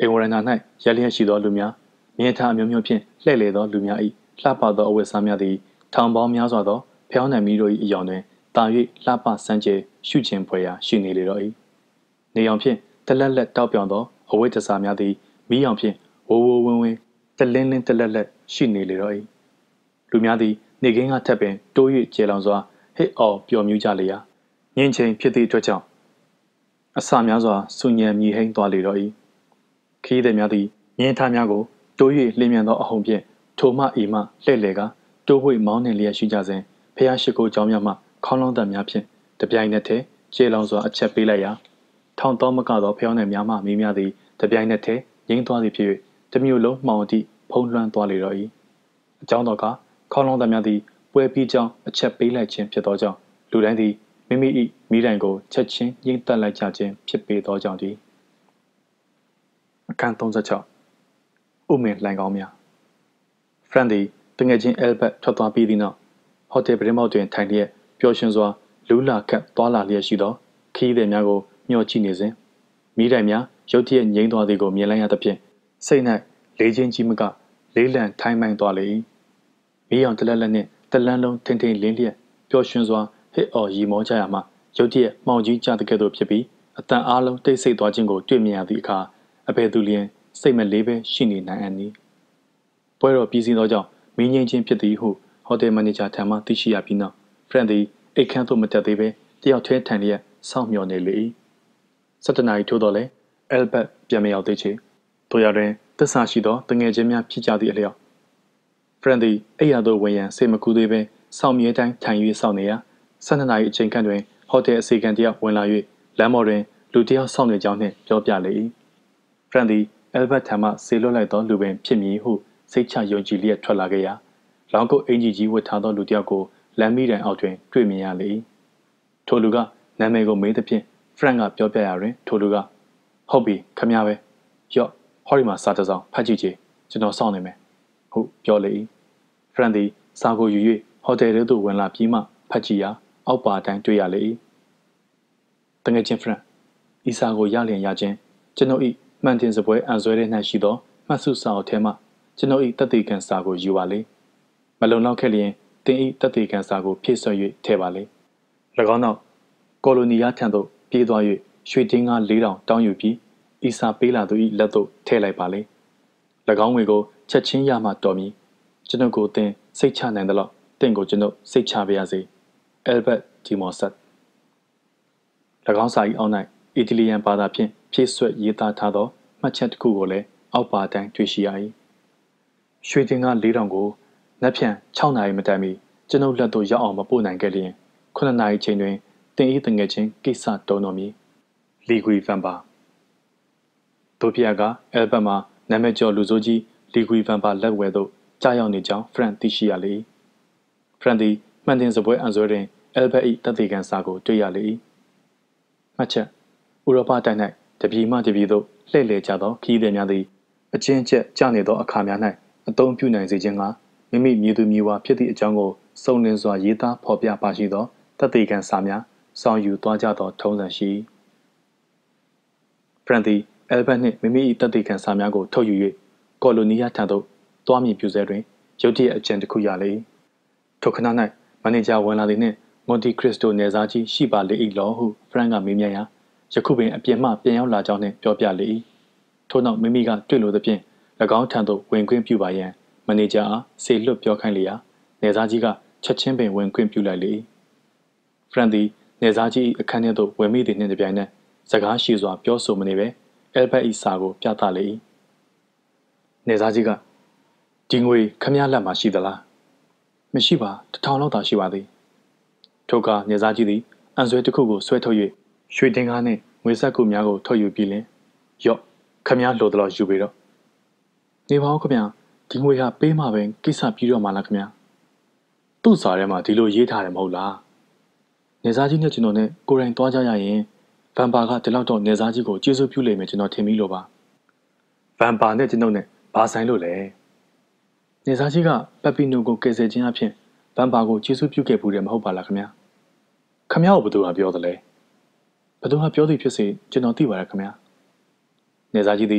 အိမ်ဝရဏ၌ရလျက်ရှိသောလူများမြင်ထားအမျိုးမျိုးဖြင့်လှည့်လေသောလူများ၏လှပသောအဝတ်စားများသည်ထောင်ပေါင်းများစွာသောဖျောင်းနိုင်မီတို့၏အယောင်တွင်တာ၍လှပစမ်းကြဲရှုခြင်းဖွယ်ရာရှိနေလေတော့၏နေအောင်ဖြင့်တလက်လက်တောက်ပြောင်သောအဝတ်တစားများသည်မီးအောင်ဖြင့်ဝိုးဝိုးဝင်းဝင်းတလင်းလင်းတလက်လက်ရှိနေလေတော့၏လူများသည်နေကင်းကထပ်ပင်တိုး၍ကျေလောင်စွာဟစ်အော်ပျော်မြူးကြလေရာညင်ချိန်ဖြစ်သည့်အတွက်ကြောင့်အဆများစွာစုညံမြည်ဟိမ့်သွားလေတော့၏ခီးသည်များသည်မြင်းထားများကိုတိုး၍လျင်မြန်သောအဟုန်ဖြင့်ထိုမှဤမှလှည့်လေကတိုးဝှေ့မောင်းနှင်လျက်ရှိကြစဉ်ဖျားရှိခိုးကြောင်းများမှခေါင်းလုံးသက်များဖြင့်တပြိုင်နက်တည်းကျေလောင်စွာအချက်ပေးလိုက်ရာထောင်သောမကသောဖျောင်းနယ်များမှမီးများသည်တပြိုင်နက်တည်းငိမ့်သွားသည်ဖြစ်၍တမျိုးလုံးမှောင်သည့်ဖုံးလွှမ်းသွားလေတော့၏အကြောင်းတော်ကခေါင်းလုံးသက်များသည်ပွဲပြီးကြောင်းအချက်ပေးလိုက်ခြင်းဖြစ်သောကြောင့်လူတိုင်းသည်မိမိ၏မိတိုင်ကိုချက်ချင်းငိမ့်သက်လိုက်ကြခြင်းဖြစ်ပေသောကြောင့်သည်အခန်း36ဥမင်လှိုင်ကောင်းများဖရန်သည်တငယ်ချင်းအဲလ်ဘတ်ထွက်သွားပြီးသည့်နောက်ဟိုတယ်ပရင်မောက်တွင်ထိုင်လျက်ပျော်ရွှင်စွာလူးလာခတ်သွားလာလျက်ရှိသောခီးသည်များကိုမျှော်ကြည့်နေစဉ်မိတိုင်များရုတ်တရက်ငိမ့်သွားသည်ကိုမြင်လိုက်ရသဖြင့်စိတ်၌လေးချင်းကြီးမကလေးလံထိုင်းမိုင်းသွားလေ၏မိအောင်တလက်လက်နှင့်တလန်းလုံးထင်းထင်းလင်းလျက်ပျော်ရွှင်စွာဟစ်အော်ရီမောကြရမှရုတ်တရက်မှောင်ကြီးကျတဲ့ကဲ့သို့ဖြစ်ပြီးအတန်အားလုံးတိတ်ဆိတ်သွားခြင်းကိုတွေ့မြင်ရသည့်အခါအဘယ်သူလျင်စိတ်မလေးပဲရှိနေနိုင်အံ့နီပွဲတော်ပြီးစီးသောကြောင့်မင်းငင်းချင်းဖြစ်သည်ဟုဟိုတယ်မန်နေဂျာထံမှသိရှိရပြီးနောက်ဖရန်သည်အိတ်ခမ်းသို့မတက်သေးပဲတယောက်တည်းထိုင်လျက်စောင့်မျှော်နေလေ၏17နာရီထိုးတော့လဲအဲလ်ဘတ်ပြန်မရောက်သေးချေတို့ရတွင်သစ္စာရှိသောတငယ်ချင်းများဖြစ်ကြသည့်အလျောက်ဖရန်သည်အိယာသို့ဝင်ရန်စိတ်မကူသေးပဲစောင့်မြဲတိုင်းထိုင်၍စောင့်နေရာ12နာရီအချိန်ခန့်တွင်ဟိုတယ်အစီကံတယောက်ဝင်လာ၍လမ်းပေါ်တွင်လူတယောက်စောင့်နေကြောင်းနှင့်ပြောပြလေ၏ဖရန်သည်အဲလ်ဘတ်ထံမှဆေလွတ်လိုက်သောလူပင်ဖြစ်မည်ဟုစိတ်ချယုံကြည်လျက်ထွက်လာခဲ့ရာလောင်းကုတ်အင်ဂျီကြီးဝတ်ထားသောလူတယောက်ကိုလမ်းမီးတိုင်အောက်တွင်တွေ့မြင်ရလေ၏ထိုလူကနာမည်ကိုမေးသဖြင့်ဖရန်ကပြောပြရာတွင်ထိုလူကဟုတ်ပြီခမရပဲရော့ဟော်ရီမှာစာတစ်စောင်ဖတ်ကြည့်ချေကျွန်တော်စောင့်နေမယ်ဟုပြောလေ၏ဖရန်သည်စာကိုယူ၍ဟိုတယ်ထဲသို့ဝင်လာပြီးမှဖတ်ကြည့်ရာအောက်ပါအတိုင်းတွေ့ရလေ၏တငယ်ချင်းဖရန်ဤစာကိုရလျင်ရခြင်းကျွန်ုပ်၏မှန်တင်စပွဲအံဆွဲတဲ့၌ရှိသောမှတ်စုစာအုပ်ထဲမှကျွန်ုပ်၏တသက်ခံစာကိုယူပါလေမလုံလောက်ခဲ့လျင်တင်၏တသက်ခံစာကိုဖြည့်ဆွတ်၍ထည့်ပါလေ၎င်းနောက်ကိုလိုနီယာထံသို့ပြေးသွား၍ရွှေတင်းကား4000တောင်းယူပြီးဤစာပေးလာသူ၏လက်သို့ထည့်လိုက်ပါလေ၎င်းငွေကိုချက်ချင်းရမှတော်မည်ကျွန်ုပ်ကိုသင်စိတ်ချနိုင်သလောက်တင့်ကိုကျွန်ုပ်စိတ်ချပါရစေအဲလ်ဘတ်ဒီမော်ဆတ်၎င်းစာ၏အောက်၌အီတလီယန်ဘာသာဖြင့်ဖြည့်ဆွတ်ရေးသားထားသောမှတ်ချက်တစ်ခုကိုလည်းအောက်ပါတိုင်းတွေ့ရှိရ၏ရွှေတင်ကား4000ကိုနက်ဖြန်6နာရီမတိုင်မီကျွန်ုပ်လက်သို့ရောက်အောင်မပို့နိုင်ခဲ့လျင်9နာရီချိန်တွင်တင်၏တငယ်ချင်းကိစ္စတုံးတော်မီလီဂွီဗန်ပါတို့ပြကအဲလ်ဘတ်မှာနာမည်ကျော်လူဆိုးကြီးလီဂွီဗန်ပါလက်ဝဲသို့ကြားရောက်နေကြောင်းဖရန်သိရှိရလေ၏ဖရန်သည်မှန်တင်စပွဲအံဆွဲတွင်အဲလ်ဘတ်၏တသက်ခံစာကိုတွေ့ရလေ၏မှတ်ချက်ဥရောပတိုင်း၌တပြည်မှတပြည်သို့လှည့်လည်ကြသောခီးသည်များသည်အချင်းချက်ကျနေသောအခါများ၌အသုံးပြုနိုင်စေခြင်းကမိမိမြည်သူမြည်ဝါဖြစ်သည့်အကြောင်းကိုစုံလင်စွာရေးသားဖော်ပြပါရှိသောတသက်ခံစာများဆောင်ယူသွားကြသောထုံးစံရှိဖရန်သည်အဲလ်ဘတ်နှင့်မိမိ၏တသက်ခံစာများကိုထုတ်ယူ၍ကော်လိုနီယာထံသို့သွားမည်ပြုစဲတွင်ရုတ်တရက်အကြံတစ်ခုရလေ၏ထိုခဏ၌မန်နေဂျာဝင်လာသည်နှင့်မွန်တီခရစ္စတိုနယ်စားကြီးရှိပါလေ၏လောဟုဖရန်ကမေးမြန်းရာယခုပင်အပြင်မှပြန်ရောက်လာကြောင်းနှင့်ပြောပြလေ၏ထို့နောက်မိမိကတွေ့လိုသဖြင့်၎င်းထံသို့ဝင်ခွင့်ပြုပါရန်မန်နေဂျာအားစေလွတ်ပြောခိုင်းလေရာနယ်စားကြီးကချက်ချင်းပင်ဝင်ခွင့်ပြုလိုက်လေ၏ဖရန်သည်နယ်စားကြီးအခန်းထဲသို့ဝင်မိသည်နှင့်တပြိုင်နက်စကားရှိစွာပြောဆိုမနေပဲအဲလ်ဘတ်၏စာကိုပြသလေ၏နယ်စားကြီးကဒီငွေခမရလက်မှာရှိသလားမရှိပါ1000လောက်သာရှိပါသည်ထိုအခါနယ်စားကြီးသည်အံဆွဲတစ်ခုကိုဆွဲထုတ်၍ရွှေတင်ကားနှင့်ငွေဆက်ကူများကိုထုတ်ယူပြီးလင်ရော့ခမရလိုတော့ယူပေတော့နေပါဦးခမရဒီငွေဟာပေးမှပဲကိစ္စပြီးတော့မှလားခမရသူ့စာထဲမှာဒီလိုရေးထားတယ်မဟုတ်လားနေစားကြီးနဲ့ကျွန်တော်နဲ့ကိုယ်တိုင်သွားကြရရင်ဗန်ပါကဒီလောက်တော့နေစားကြီးကိုကျေးဇူးပြုလိမ့်မယ်ကျွန်တော်ထင်ပြီးလို့ပါဗန်ပါနဲ့ကျွန်တော်နဲ့ဘာဆိုင်လို့လဲနေစားကြီးကပပီနိုကိုကယ်ဆယ်ခြင်းအဖြစ်ဗန်ပါကိုကျေးဇူးပြုခဲ့ဘူးတယ်မဟုတ်ပါလားခမရခမရကိုဘယ်သူကပြောသလဲဘယ်သူကပြောသည်ဖြစ်စေကျွန်တော်သိပါရဲ့ခမရနေစားကြီးသည်ည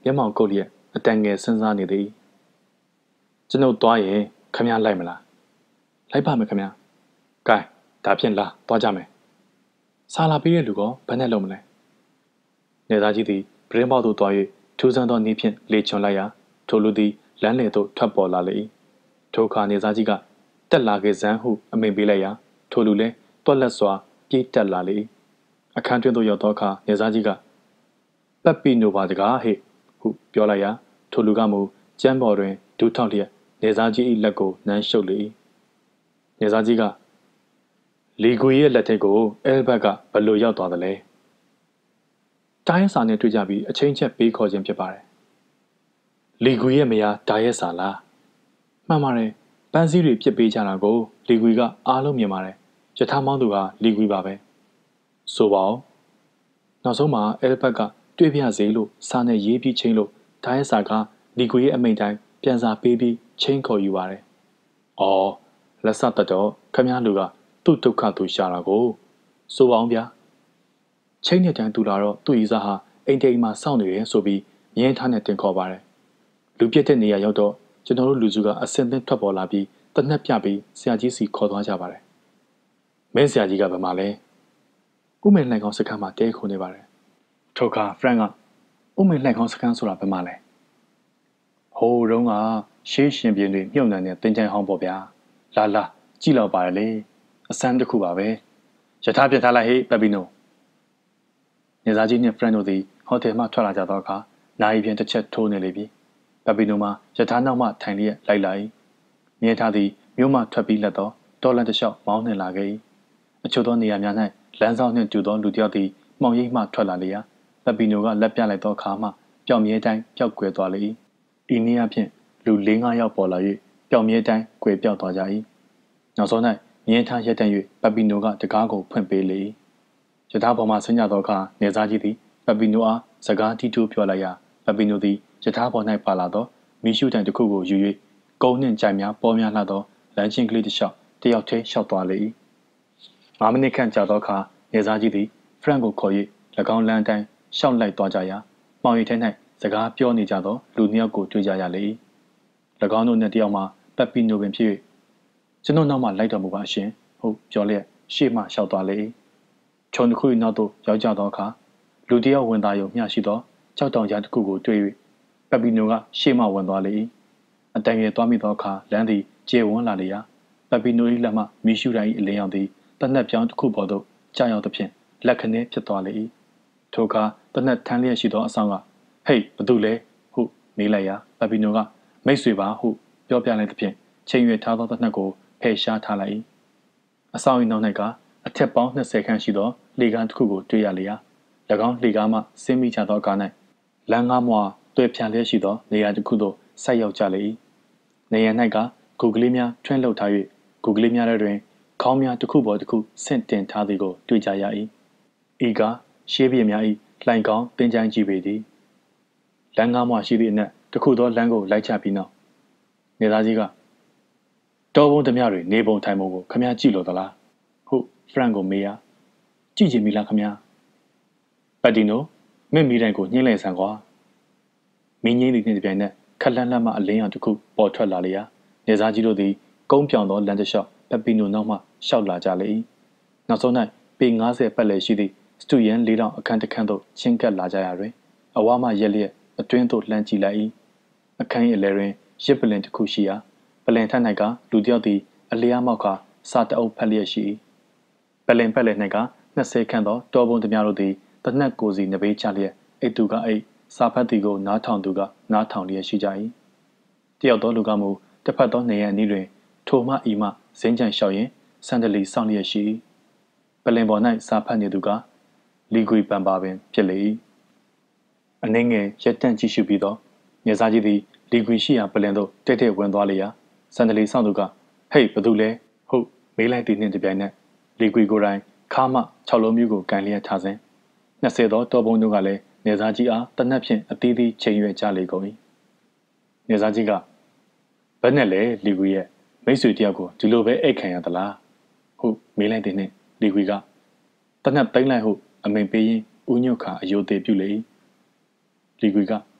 မျက်မှောင်ကုတ်လျက်အတန်ငယ်စဉ်းစားနေသည်ကျွန်ုပ်သွားရင်ခမရလိုက်မလားလိုက်ပါမယ်ခမရကဲဒါဖြင့်လာသွားကြမယ်စားလာပြီးတဲ့လူကဘယ်နဲ့လုံးမလဲနေသားကြီးသည်ပရင်းပေါက်သို့သွား၍ထူးဆန်းသောနည်းဖြင့်လေချွန်လိုက်ရာထိုလူသည်လမ်းလေသို့ထွက်ပေါ်လာလေ၏ထိုအခါနေသားကြီးကတက်လာခဲ့စမ်းဟုအမိန်ပေးလိုက်ရာထိုလူလည်းတွက်လက်စွာပြေးတက်လာလေ၏အခန်းတွင်သို့ရောက်သောအခါနေသားကြီးကပတ်ပီနိုပါတကားဟဲ့ဟုပြောလိုက်ရာထိုလူကမူကျမ်းပေါ်တွင်ဒူးထောက်လျက်နေသားကြီး၏လက်ကိုနမ်းရှုပ်လေ၏နေသားကြီးကလီဂူရဲ့လက်ထက်ကိုအဲလ်ဘတ်ကဘယ်လိုရောက်သွားသလဲတားရဲစာနဲ့တွေ့ကြပြီးအချင်းချက်ပေးခေါ်ခြင်းဖြစ်ပါတယ်လီဂူရဲ့မယားတားရဲစာလားမှန်ပါတယ်ပန်းစည်းတွေပြစ်ပေးကြတာကိုလီဂူကအားလုံးမြင်ပါတယ်ယထာမောင်းသူကလီဂူပါပဲဆိုပါဦးနောက်ဆုံးမှာအဲလ်ဘတ်ကတွေ့ပြစေလို့စာနဲ့ရေးပြီးချင်းလို့တားရဲစာကလီဂူရဲ့အမိန့်တိုင်းပြန်စာပေးပြီးချင်းခေါ်ယူပါတယ်အော်လက်စတတော့ခမည်းလူကသူ့ဒုက္ခသူရှာတာကိုဆိုပါအောင်ဗျာချင်းတဲ့တန်းသူလာတော့သူ့ဤစားဟာအိမ်တိမ်မှာစောင့်နေတယ်ဆိုပြီးမြင်းထားနဲ့တင်ခေါ်ပါတယ်လူပြစ်တဲ့နေရာရောက်တော့ကျွန်တော်တို့လူစုကအစင်သင်းထွက်ပေါ်လာပြီးတနက်ပြပြီးဆရာကြီးစီခေါ်သွားကြပါတယ်မင်းဆရာကြီးကဘယ်မှာလဲဥမေလှိုင်ကောင်းစခန်းမှာတဲခုနေပါတယ်ထိုအခါဖရန့်ကဥမေလှိုင်ကောင်းစခန်းဆိုတာဘယ်မှာလဲဟိုတုန်းကရှေးရှင်ပြင်းတွေမြုပ်နှံတဲ့တင်ချိုင်ဟောင်းပေါ့ဗျာလာကြည့်လောက်ပါတယ်လေအစမ်းတစ်ခုပါပဲယထာပြထားလိုက်ဟေးပပီနိုနေသားကြီးနဲ့ဖရန့်တို့သည်ဟိုတယ်မှထွက်လာကြသောအခါနိုင်ပြန်တစ်ချက်ထိုးနေလေပြီပပီနိုမှာယထာနောက်မှထိုင်လျက်လိုက်လာ၏မြဲထားသည်မြို့မှထွက်ပြီးလက်သောတော်လန်တစ်လျှောက်မောင်းနှင်လာခဲ့၏အချို့သောနေရာများ၌လမ်းဆောင်နှင့်တူသောလူတစ်ယောက်သည်မှောင်ရိပ်မှထွက်လာလေရာပပီနိုကလက်ပြလိုက်သောအခါမှပျောက်မြဲတိုင်းပျောက်ကွယ်သွားလေ၏ဤနည်းအားဖြင့်လူ၄-၅ယောက်ပေါ်လာ၍ပျောက်မြဲတိုင်းကွယ်ပြောက်သွားကြ၏နောက်ဆုံး၌မြင်းထားရက်တန့်၍ပပီနိုကတကားကိုဖွင့်ပေးလေ၏ယထာပေါ်မှဆင်းကြသောအခါနေသားကြီးသည်ပပီနိုအားစကားတီးတိုးပြောလိုက်ရာပပီနိုသည်ယထာပေါ်၌ပါလာသောမီရှုတိုင်တစ်ခုကိုယူ၍ကုန်းနှင့်ကြိုင်များပေါ်များလှသောလမ်းချင်းကလေးတစ်လျှောက်တယောက်တည်းလျှောက်သွားလေ၏၅မိနစ်ခန့်ကြာသောအခါနေသားကြီးသည်ဖရန့်ကိုခေါ်၍၎င်းလမ်းတိုင်းရှောက်လိုက်သွားကြရာမှောင်ရိပ်ထဲ၌စကားပြောနေကြသောလူနှစ်ယောက်ကိုတွေ့ကြရလေ၏၎င်းတို့နှင့်တယောက်မှာပပီနိုပင်ဖြစ်၍ကျွန်တော်နောက်မှလိုက်တော်မူပါရှင်ဟုတ်ပြောလျက်ရှေ့မှလျှောက်သွားလေ၏ခြုံတစ်ခု၏နောက်သို့ရောက်ကြသောအခါလူတစ်ယောက်ဝင်သားရုံမျှရှိသောကြောက်တောင်ကြားတစ်ခုကိုတွေ့၍ပပီနိုကရှေ့မှဝင်သွားလေ၏အတန်ငယ်သွားမိသောအခါလမ်းသည်ကျေဝန်းလာလေရာပပီနို၏လက်မှမီရှူတိုင်း၏အလင်းရောင်သည်တနက်ပြောင်းတစ်ခုပေါ်သို့ကြာရောက်သဖြင့်လက်ခနဲဖြစ်သွားလေ၏ထိုအခါတနက်ထမ်းလျက်ရှိသောအဆောင်ကဟေးဘသူလဲဟုမေးလိုက်ရာပပီနိုကမိတ်ဆွေပါဟုပြောပြလိုက်သဖြင့်ချိန်ရွယ်ထားသောတနက်ကိုဖယ်ရှားထားလိုက်၏အဆောင်၏နောက်၌ကအထက်ပေါင်း20ခန့်ရှိသောလှေကားတစ်ခုကိုတွေ့ရလေရာ၎င်းလှေကားမှဆင်းမိကြသောအခါ၌လမ်းကားမွာတွေ့ဖြန့်လျက်ရှိသောနေရာတစ်ခုသို့ဆိုက်ရောက်ကြလေ၏နေရာ၌ကဂူကလေးများထွန်းလှုပ်ထား၍ဂူကလေးများတွင်ခေါင်းများတစ်ခုပေါ်တစ်ခုဆင့်တင်ထားသည်ကိုတွေ့ကြရ၏ဤကရှေးပြင်းများ၏လှိုင်ကောင်းတင်ချိုင်းကြီးပေသည်လမ်းကားမွာရှိသည့်အနက်တစ်ခုသောလမ်းကိုလိုက်ချပြီးနောက်နေသားကြီးကတော်ဘုံသမျှတွေနေပုံထိုင်ပုံကိုခမည်းကြည့်လို့သလားဟုတ်ဖရန့်ကိုမေးရကြည့်ချင်ပြီလားခမည်းပတ်တီနိုမင်းမိတိုင်ကိုညှင်းလိုက်ဆန်ကွာမင်းငိမ့်သည့်နှင့်ပြိုင်နက်ခက်လန်းလန်းမှအလင်းရောင်တစ်ခုပေါ်ထွက်လာလေရာနေသားကြီးတို့သည်ကုန်းပြောင်သောလမ်းတစ်လျှောက်ပပီနိုနောက်မှရှောက်လာကြလေ၏နောက်ဆုံး၌ပေ90ပတ်လည်ရှိသည့်စတူယန်၄တောင်အခန်းတစ်ခန်းသို့ချင်းကပ်လာကြရာတွင်အဝါမှရက်လျက်အတွင်းသို့လှမ်းကြည့်လိုက်၏အခန်း၏အလယ်တွင်ရစ်ပလင်တစ်ခုရှိရာပလင်ထက်၌ကလူတစ်ယောက်သည်အလျားမောက်ကစာတအုပ်ဖတ်လျက်ရှိ၏ပလင်ပတ်လည်၌က20ခန့်သောတော်ပုံသမျှတို့သည်တနက်ကိုစီနဘေးချလျက်အိတ်သူကအိတ်စာဖတ်သည်ကိုနားထောင်သူကနားထောင်လျက်ရှိကြ၏တယောက်သောလူကမူတစ်ဖက်သောနေရန်အနီးတွင်ထိုမှဤမှဇင်းကြံလျှောက်ရင်ဆန်ဒလီစောင့်လျက်ရှိ၏ပလင်ပေါ်၌စာဖတ်နေသူကလီဂွီပန်ပါပင်ဖြစ်လေ၏အနှင်းငယ်ရက်တန့်ကြည့်ရှုပြီးတော့နေစားကြီးသည်လီဂွီရှိရာပလင်သို့တိတ်တိတ်ဝင်သွားလေရာဆန်ဒလီစောင့်သူကဟေးဘသူလဲဟုတ်မေးလိုက်သည်နှင့်တပြိုင်နက်လီဂွီကိုယ်တိုင်ခါမှ6လုံးမျိုးကိုကန်လျက်ထားစဉ်20သောတော်ပုံတို့ကလည်းနေစားကြီးအားတနက်ဖြင့်အသီးသီးချိန်ရွယ်ကြလေကုန်၏နေစားကြီးကဘယ်နဲ့လဲလီဂွီရဲ့မိတ်ဆွေတယောက်ကိုဒီလိုပဲအိတ်ခံရသလားဟုတ်မေးလိုက်သည်နှင့်လီဂွီကတနက်သိမ်းလိုက်ဟုအမိန်ပေးရင်းဦးညွတ်ခါအယိုသေးပြုလေ၏လီဂွီက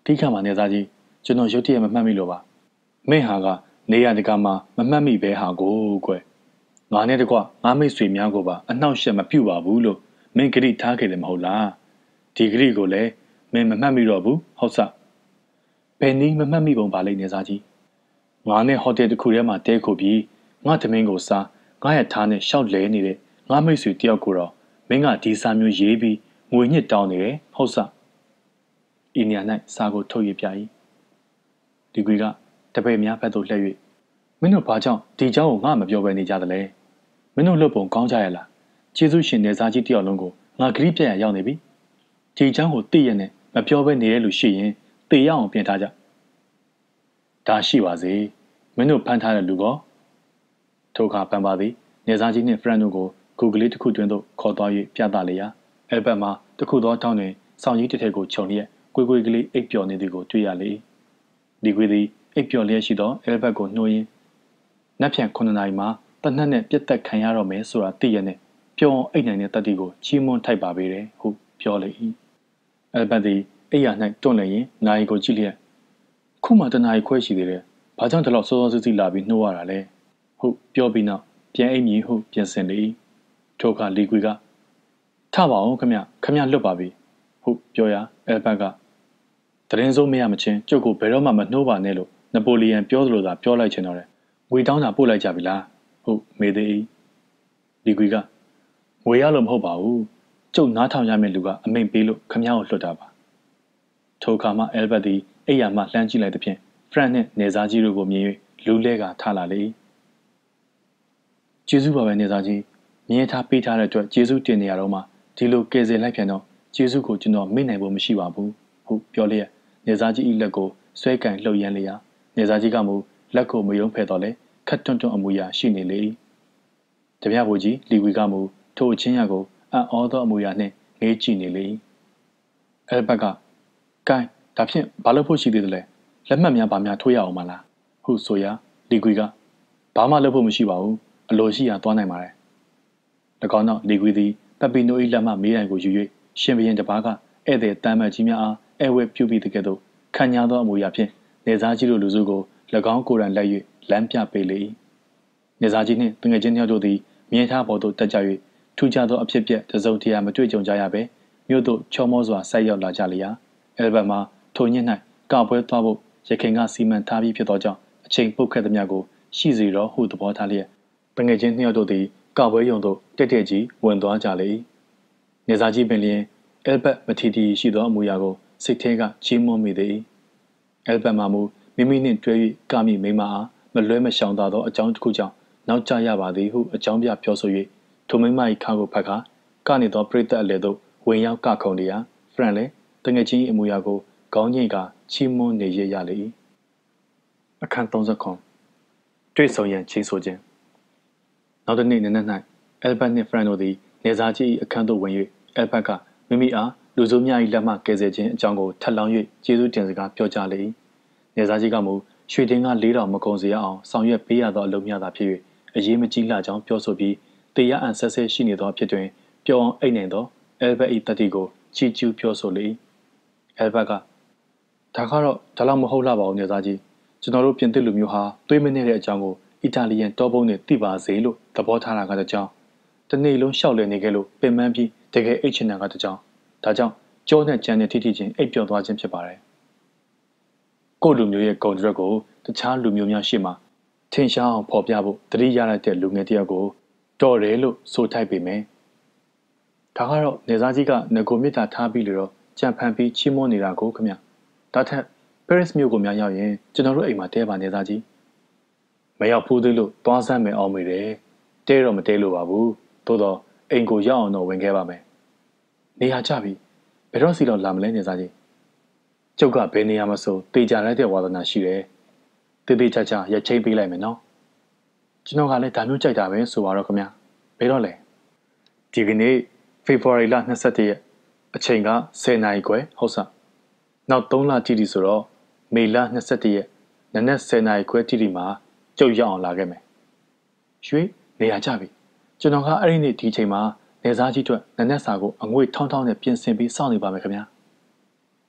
ဒီခါမှာနေသားကြီးကျွန်တော်ရုတ်တရက်မမှတ်မိလို့ပါမင်းဟာကနေရတကမှာမမှတ်မိပဲဟာကိုကွယ်ငါနဲ့တကွငါမိတ်ဆွေများကိုပါအနှောက်အယှက်မပြုတ်ပါဘူးလို့မင်းဂရိထားခဲ့တယ်မဟုတ်လားဒီဂရိကိုလည်းမင်းမမှတ်မိတော့ဘူးဟုတ်စဘယ်နည်းမမှတ်မိပုံပါလိမ့်နေသားကြီးငါနဲ့ဟိုတယ်တစ်ခုထဲမှာတဲခုပြီးငါသမင်းကိုစားငါရထားနဲ့ရှောက်လဲနေတဲ့ငါမိတ်ဆွေတယောက်ကိုတော့မင်းကဒီစာမျိုးရေးပြီးငွေညစ်တောင်းနေတယ်ဟုတ်စဤနေရာ၌စာကိုထုတ်ရပြ၏ဒီကွေကတပည့်များဘက်သို့လှည့်၍မင်းတို့ဘာကြောင့်ဒီเจ้าကိုငါမပြောဘဲနေကြသလဲမင်းတို့လှုပ်ပုံကောင်းကြရလားကျေးဇူးရှင်နေစားကြီးတယောက်လုံးကိုငါဂရိပြရရောက်နေပြီဒီเจ้าကိုသိရနဲ့မပြောဘဲနေတဲ့လူရှိရင်တေရအောင်ပြင်ထားကြဒါရှိပါစေမင်းတို့ဖမ်းထားတဲ့လူကထိုအခါပန်ပါသည်နေစားကြီးနှင့်ဖရန်တို့ကိုဂူကလေးတစ်ခုတွင်သို့ခေါ်သွား၍ပြသလေရာအဲဘက်မှာတစ်ခုသောတောင်းတွင်ဆောင်ကြီးတစ်ထည်ကိုခြုံလျက်ကွေကွေကလေးအိပ်ပျော်နေသည်ကိုတွေ့ရလေဒီကွေသည်အိပ်ပျော်လျက်ရှိသောအဲဘက်ကိုနှိုးရင်းနက်ဖြန်9နာရီမှာတနက်နဲ့ပြတ်သက်ခံရတော့မယ်ဆိုတာသိရနဲ့ပျော်အိတ်နိုင်တဲ့တတိကိုချီးမွမ်းထိုက်ပါပေတယ်ဟုပြောလေ၏အဲဘက်သည်အိယာ၌တွန့်လျင်နိုင်ကိုကြည့်လျက်ခုမှတနာရီခွဲရှိသေးတယ်ဘာကြောင့်ဒီလောက်စောစောစီးစီးလာပြီးနှိုးရတာလဲဟုပြောပြီးနောက်ပြန်အိမ်မည်ဟုပြင်ဆင်လေ၏ထိုအခါလီကွေကထပါအောင်ခမလွတ်ပါပြီဟုပြောရာအဲဘက်ကတရင်စိုးမရမချင်းကျုပ်ကိုဘယ်တော့မှမနှိုးပါနဲ့လို့နပိုလီယန်ပြောသလိုသာပြောလိုက်ချင်တော့တယ်ငွေတောင်းတာပို့လိုက်ကြပြီလားဟုမေးသေး၏လီကွေကငွေရလို့မဟုတ်ပါဘူးကျုပ်နားထောင်ရမယ့်လူကအမိန်ပေးလို့ခမကိုလွတ်တာပါထိုအခါမှအဲဘက်သည်အိယာမှလှမ်းကြည့်လိုက်သဖြင့်ဖရန့်နှင့်နေစားကြီးတို့ကိုမြင်၍လူလဲကထလာလေ၏ကျေးဇူးပါပဲနေသားကြီးမြင်ထားပေးထားတဲ့အတွက်ကျေးဇူးတင်နေရတော့မှဒီလိုကယ်ဆယ်လိုက်ပြန်တော့ကျေးဇူးကိုကျွန်တော်မေ့နိုင်ဖို့မရှိပါဘူးဟုပြောလျက်နေသားကြီး၏လက်ကိုဆွဲကင်လှုပ်ရမ်းလျာနေသားကြီးကမူလက်ကိုမယုံဖဲ့တော့လေခတ်တွန့်တွန့်အမူအရာရှိနေလေ၏တပြားဘူကြီးလီဝီကမူထိုအချင်းရကိုအံ့ဩသောအမူအရာနှင့်ငေးကြည့်နေလေ၏အဲဘက်ကကိုင်းဒါဖြင့်ဘာလို့ဖို့ရှိသေးတယ်လဲလက်မှတ်များဗာများထိုးရအောင်မလားဟုဆိုရာလီကွီကဘာမှလုပ်ဖို့မရှိပါဘူးအလိုရှိရာသွားနိုင်ပါတယ်၎င်းနောက်လီကွီသည်ပပီနို၏လက်မှမေးတိုင်ကိုယူ၍ရှင်ဘရင်တစ်ပါးကဧည့်သည်တမ်းမတ်ကြီးများအားဧဝဲပြုပြီးတဲ့ကဲ့သို့ခံညာသောအမူအရာဖြင့်နေစားကြီးတို့လူစုကို၎င်းကိုယ်တိုင်လိုက်၍လမ်းပြပေးလေ၏နေစားကြီးနှင့်တငယ်ချင်းတို့သည်မြင်းထားပေါ်သို့တက်ကြ၍ထူးခြားသောအဖြစ်ပြက်တစုံတရာမတွေ့ကြုံကြရပဲမြို့သို့ချောမောစွာဆိုက်ရောက်လာကြလျာအဲဘက်မှာထိုညစ်၌ကောက်ပွဲသွားဖို့ရခင်ကစီမံထားပြီးဖြစ်သောကြောင့်အချိန်ပုတ်ခတ်သမျှကိုရှိစီတော့ဟုသဘောထားလျက်တငယ်ချင်းနှစ်ယောက်တို့သည်ကောက်ပွဲရုံသို့တက်တက်ကြီးဝင်သွားကြလေ၏နေစားကြီးပင်လျင်အဲဘက်မထီထီရှိသောအမူအရာကိုစိတ်ထဲကချီးမွမ်းမိသည်အဲဘက်မှမူမိမိနှင့်တွဲ၍ကာမိမိမအားမလွဲမရှောင်သာသောအကြောင်းတစ်ခုကြောင့်နောက်ကျရပါသည်ဟုအကြောင်းပြပြောဆို၍ထိုမိမ၏ခါကိုဖတ်ကာကနေသောပရိသတ်အလယ်သို့ဝင်ရောက်ကခုန်လျာဖရန်လည်းတငယ်ချင်း၏အမူအရာကိုခေါင်းညိတ်ကချီးမွမ်းနေရလေ၏အခန်း30တွေ့ဆုံရန်ချင်းဆိုခြင်းနောက်တစ်နေ့နံနက်၌အဲလ်ဘတ်နှင့်ဖရန်တို့သည်နေစားကြီး၏အခန်းသို့ဝင်၍အဲလ်ဘတ်ကမိမိအားလူစုများ၏လက်မှကယ်ဆယ်ခြင်းအကြောင်းကိုထပ်လောင်း၍ကျေးဇူးတင်စကားပြောကြားလေ၏နေစားကြီးကမူရွှေတင်းက4000မကုန်စေရအောင်ဆောင်ရွက်ပေးရသောအလုပ်များသာဖြစ်၍အရေးမကြီးလှကြောင်းပြောဆိုပြီးတေရအံဆက်ဆက်ရှိနေသောဖြစ်တွင်ပျော်အောင်အိတ်နိုင်သောအဲလ်ဘတ်၏တတိကိုချီးကျူးပြောဆိုလေ၏အဲလ်ဘတ်ကဒါကတော့ဒါလောက်မဟုတ်လှပါဘူးနေစားကြီးကျွန်တော်တို့ပြင်သစ်လူမျိုးဟာသွေးမနေတဲ့အကြောင်းကိုအီတာလီယန်တောပုံးတွေသိပါစေလို့သဘောထားတာကတကြောင်တနေ့လုံးရှောက်လည်နေခဲ့လို့ပင်ပန်းပြီးတကယ်အိတ်ချင်တာကတကြောင်ဒါကြောင့်ကျိုးနဲ့ကြမ်းနဲ့ထိထိချင်းအိတ်ပျော်သွားခြင်းဖြစ်ပါတယ်ကိုလူမျိုးရဲ့ဂုဏ်ကြွက်ကိုတခြားလူမျိုးများရှေ့မှာထင်ရှားအောင်ဖော်ပြဖို့တတိရလိုက်တဲ့လူငယ်တယောက်ကိုတော်တယ်လို့ဆိုထိုက်ပေမယ်ဒါကတော့နေစားကြီးကငကိုမြစ်တာထားပြီးလို့တော့ကြံဖန်ပြီးချီးမွမ်းနေတာကိုခမဒါထက်ပဲရစ်မြို့ကိုများရောက်ရင်ကျွန်တော်တို့အိမ်မှာတဲပါနေစားကြီးမရောက်ဘူးသေးလို့သွားစမ်းမယ်အောင်မေတယ်တဲတော့မတဲလို့ပါဘူးသို့တော့အိမ်ကိုရောက်အောင်တော့ဝင်ခဲ့ပါမယ်နေရာကြပြီဘယ်တော့စီတော့လာမလဲနေစားကြီးကျုပ်ကဘယ်နေရာမဆိုတေချာလိုက်တဲ့ဝါသနာရှိတယ်တေတေချာချာရက်ချိတ်ပေးလိုက်မယ်နော်ကျွန်တော်ကလည်းဒါမျိုးကြိုက်တာပဲဆိုပါတော့ခင်ဗျာဘယ်တော့လဲဒီကနေ့ဖေဖော်ဝါရီလ21ရက်အချိန်က10နာရီခွဲဟုတ်စနောက်3လတိတိဆိုတော့မေလ21ရက်နနက်10နာရီခွဲတိတိမှာကျုပ်ရောက်အောင်လာခဲ့မယ်ရွှေနေရာကြပြီကျွန်တော်ကအဲ့ဒီနေ့ဒီချိန်မှာနေစားကြီးအတွက်နနက်စာကိုအငွေထောင်းထောင်းနဲ့ပြင်ဆင်ပြီးစောင့်နေပါမယ်ခင်ဗျာ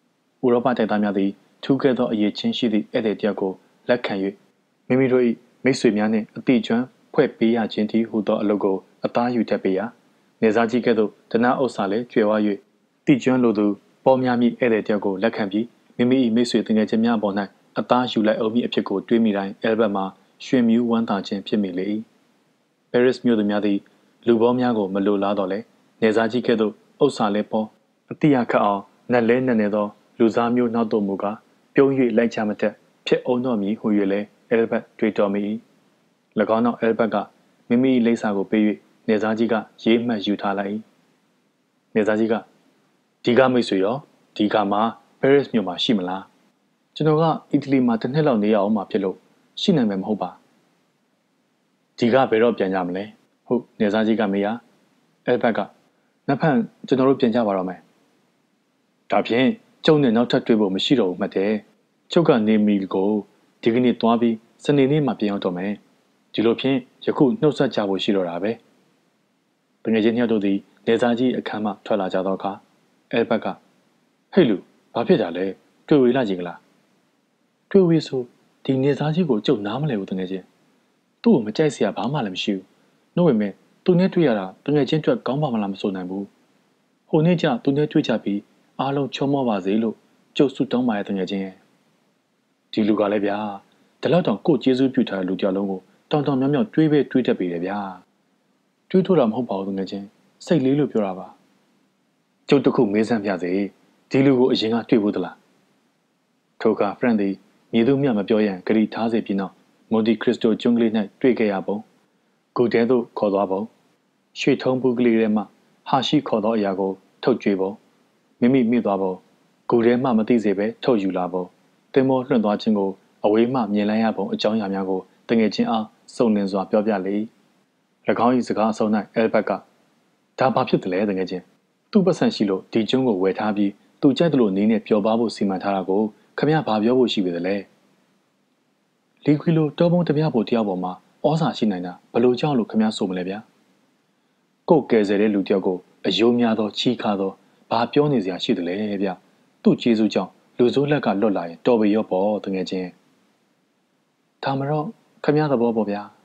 ရောပတိုက်သားများသည်ထူးကဲသောအရေးချင်းရှိသည့်ဧည့်သည်တယောက်ကိုလက်ခံ၍မိမိတို့၏မိတ်ဆွေများနှင့်အတိအကျွမ်းဖွဲ့ပေးရခြင်းတည်းဟူသောအလုပ်ကိုအသားယူထက်ပေးရာနေစားကြီးကဲ့သို့တနအုပ်စာလည်းကျွယ်ဝ၍တိကျွမ်းလိုသူပေါ်များမည့်ဧည့်သည်တယောက်ကိုလက်ခံပြီးမိမိ၏မိတ်ဆွေတငယ်ချင်းများပေါ်၌အသားယူလိုက်အောင်မည့်အဖြစ်ကိုတွေးမိတိုင်းအဲလ်ဘတ်မှာရွှင်မြူးဝမ်းသာခြင်းဖြစ်မိလေ၏ပဲရစ်မြို့သူများသည်လူပေါများကိုမလိုလားတော့လဲနေစားကြီးကဲ့သို့ဥစ္စာလဲပေါ်အတိအခတ်အောင်နက်လဲနက်နေသောလူစားမျိုးနောက်သို့မူကားပြုံး၍လိုက်ချမတတ်ဖြစ်အောင်တော့မည်ဟူ၍လဲအဲလ်ဘတ်တွေးတော်မိ၏၎င်းနောက်အဲလ်ဘတ်ကမိမိလိပ်စာကိုပေး၍နေစားကြီးကရေးမှတ်ယူထားလိုက်၏နေစားကြီးကဒီကမိတ်ဆွေရောဒီကမှာပဲရစ်မြို့မှာရှိမလားကျွန်တော်ကအီတလီမှာတစ်နှစ်လောက်နေရအောင်မှာဖြစ်လို့ရှိနိုင်မယ်မဟုတ်ပါဒီကဘယ်တော့ပြန်ကြမလဲဟုတ်နေစားကြီးကမေးရာအဲလ်ဘတ်ကနှစ်ဖက်ကျွန်တော်တို့ပြန်ကြပါတော့မယ်ဒါဖြင့်ကျုံနဲ့နောက်ထပ်တွေ့ဖို့မရှိတော့ဘူးမှတ်တယ်ချုပ်ကနေမီကိုဒီကနေ့သွားပြီးစနေနေ့မှပြန်ရောက်တော့မယ်ဒီလိုဖြင့်ယခုနှုတ်ဆက်ကြဖို့ရှိတော့တာပဲတငယ်ချင်းနှစ်ယောက်တို့သည်နေစားကြီးအခန်းမှထွက်လာကြသောအခါအဲလ်ဘတ်ကဟေ့လူဘာဖြစ်တာလဲတွေ့ဝေးလာကြင်ကလားတွေ့ဝေးဆိုဒီနေစားကြီးကိုကြုံနားမလဲဘူးတငယ်ချင်းသူ့ကိုမကြိုက်စရာဘာမှလည်းမရှိဘူးနှုတ်ဝင်မဲ့သူနဲ့တွေ့ရတာတငယ်ချင်းအတွက်ကောင်းပါမလားမဆိုနိုင်ဘူးဟိုနေ့ကျသူနဲ့တွေ့ကြပြီးအားလုံးချောမောပါစေလို့ကြုတ်ဆုတောင်းပါရဲ့တငယ်ချင်းရဲ့ဒီလူကလည်းဗျာဒီလောက်တောင်ကို့ကျေးဇူးပြုထားတဲ့လူတယောက်လုံးကိုတောင်တောင်မြောက်မြောက်တွေးပဲတွေးတတ်ပြီလေဗျာတွေးထိုးတာမဟုတ်ပါဘူးတငယ်ချင်းစိတ်လေးလို့ပြောတာပါကျုပ်တခုမေးစမ်းပြစေဒီလူကိုအရင်ကတွေ့ဘူးသလားထိုကဖရန့်သည်မြေသူမြမပြောရန်ဂရီထားစေပြီးနောက်မွန်တီခရစ္စတိုကျွန်းကလေး၌တွေ့ခဲ့ရပုံဂူတဲသို့ခေါ်သွားပုံရွှေထုံးဘူးကလေးထဲမှဟာရှိခေါ်သောအရာကိုထုတ်ကြွေပုံမိမိမိသွားပုံဂူထဲမှမသိစေပဲထုတ်ယူလာပုံတင်မောလွှင့်သွားခြင်းကိုအဝေးမှမြင်လိုက်ရပုံအကြောင်းအရာများကိုတငယ်ချင်းအားစုံလင်စွာပြောပြလေ၎င်း၏စကားအဆုံး၌အဲလ်ဘတ်ကဒါဘာဖြစ်တယ်လဲတငယ်ချင်းသူ့ပတ်စံရှိလို့ဒီကျွန်းကိုဝယ်ထားပြီးသူကြိုက်တယ်လို့နေနဲ့ပျော်ပါဖို့စီမံထားတာကိုခမရဘာပြောဖို့ရှိပေသလဲလီခွီလိုတောပုံးတပြဖို့တယောက်ပေါ်မှာဩစာရှိနိုင်တာဘလို့ကြောက်လို့ခမရဆိုမလဲဗျာကို့ကယ်ဆယ်တဲ့လူတယောက်ကိုအယိုးများသောချီးခါသောဘာပြောနေစရာရှိတယ်လဲဗျာသူ့ကျေးဇူးကြောင့်လူစိုးလက်ကလွတ်လာရင်တော်ပြီရောပေါ့တငယ်ချင်းဒါမှတော့ခမရသဘောပေါ့ဗျာ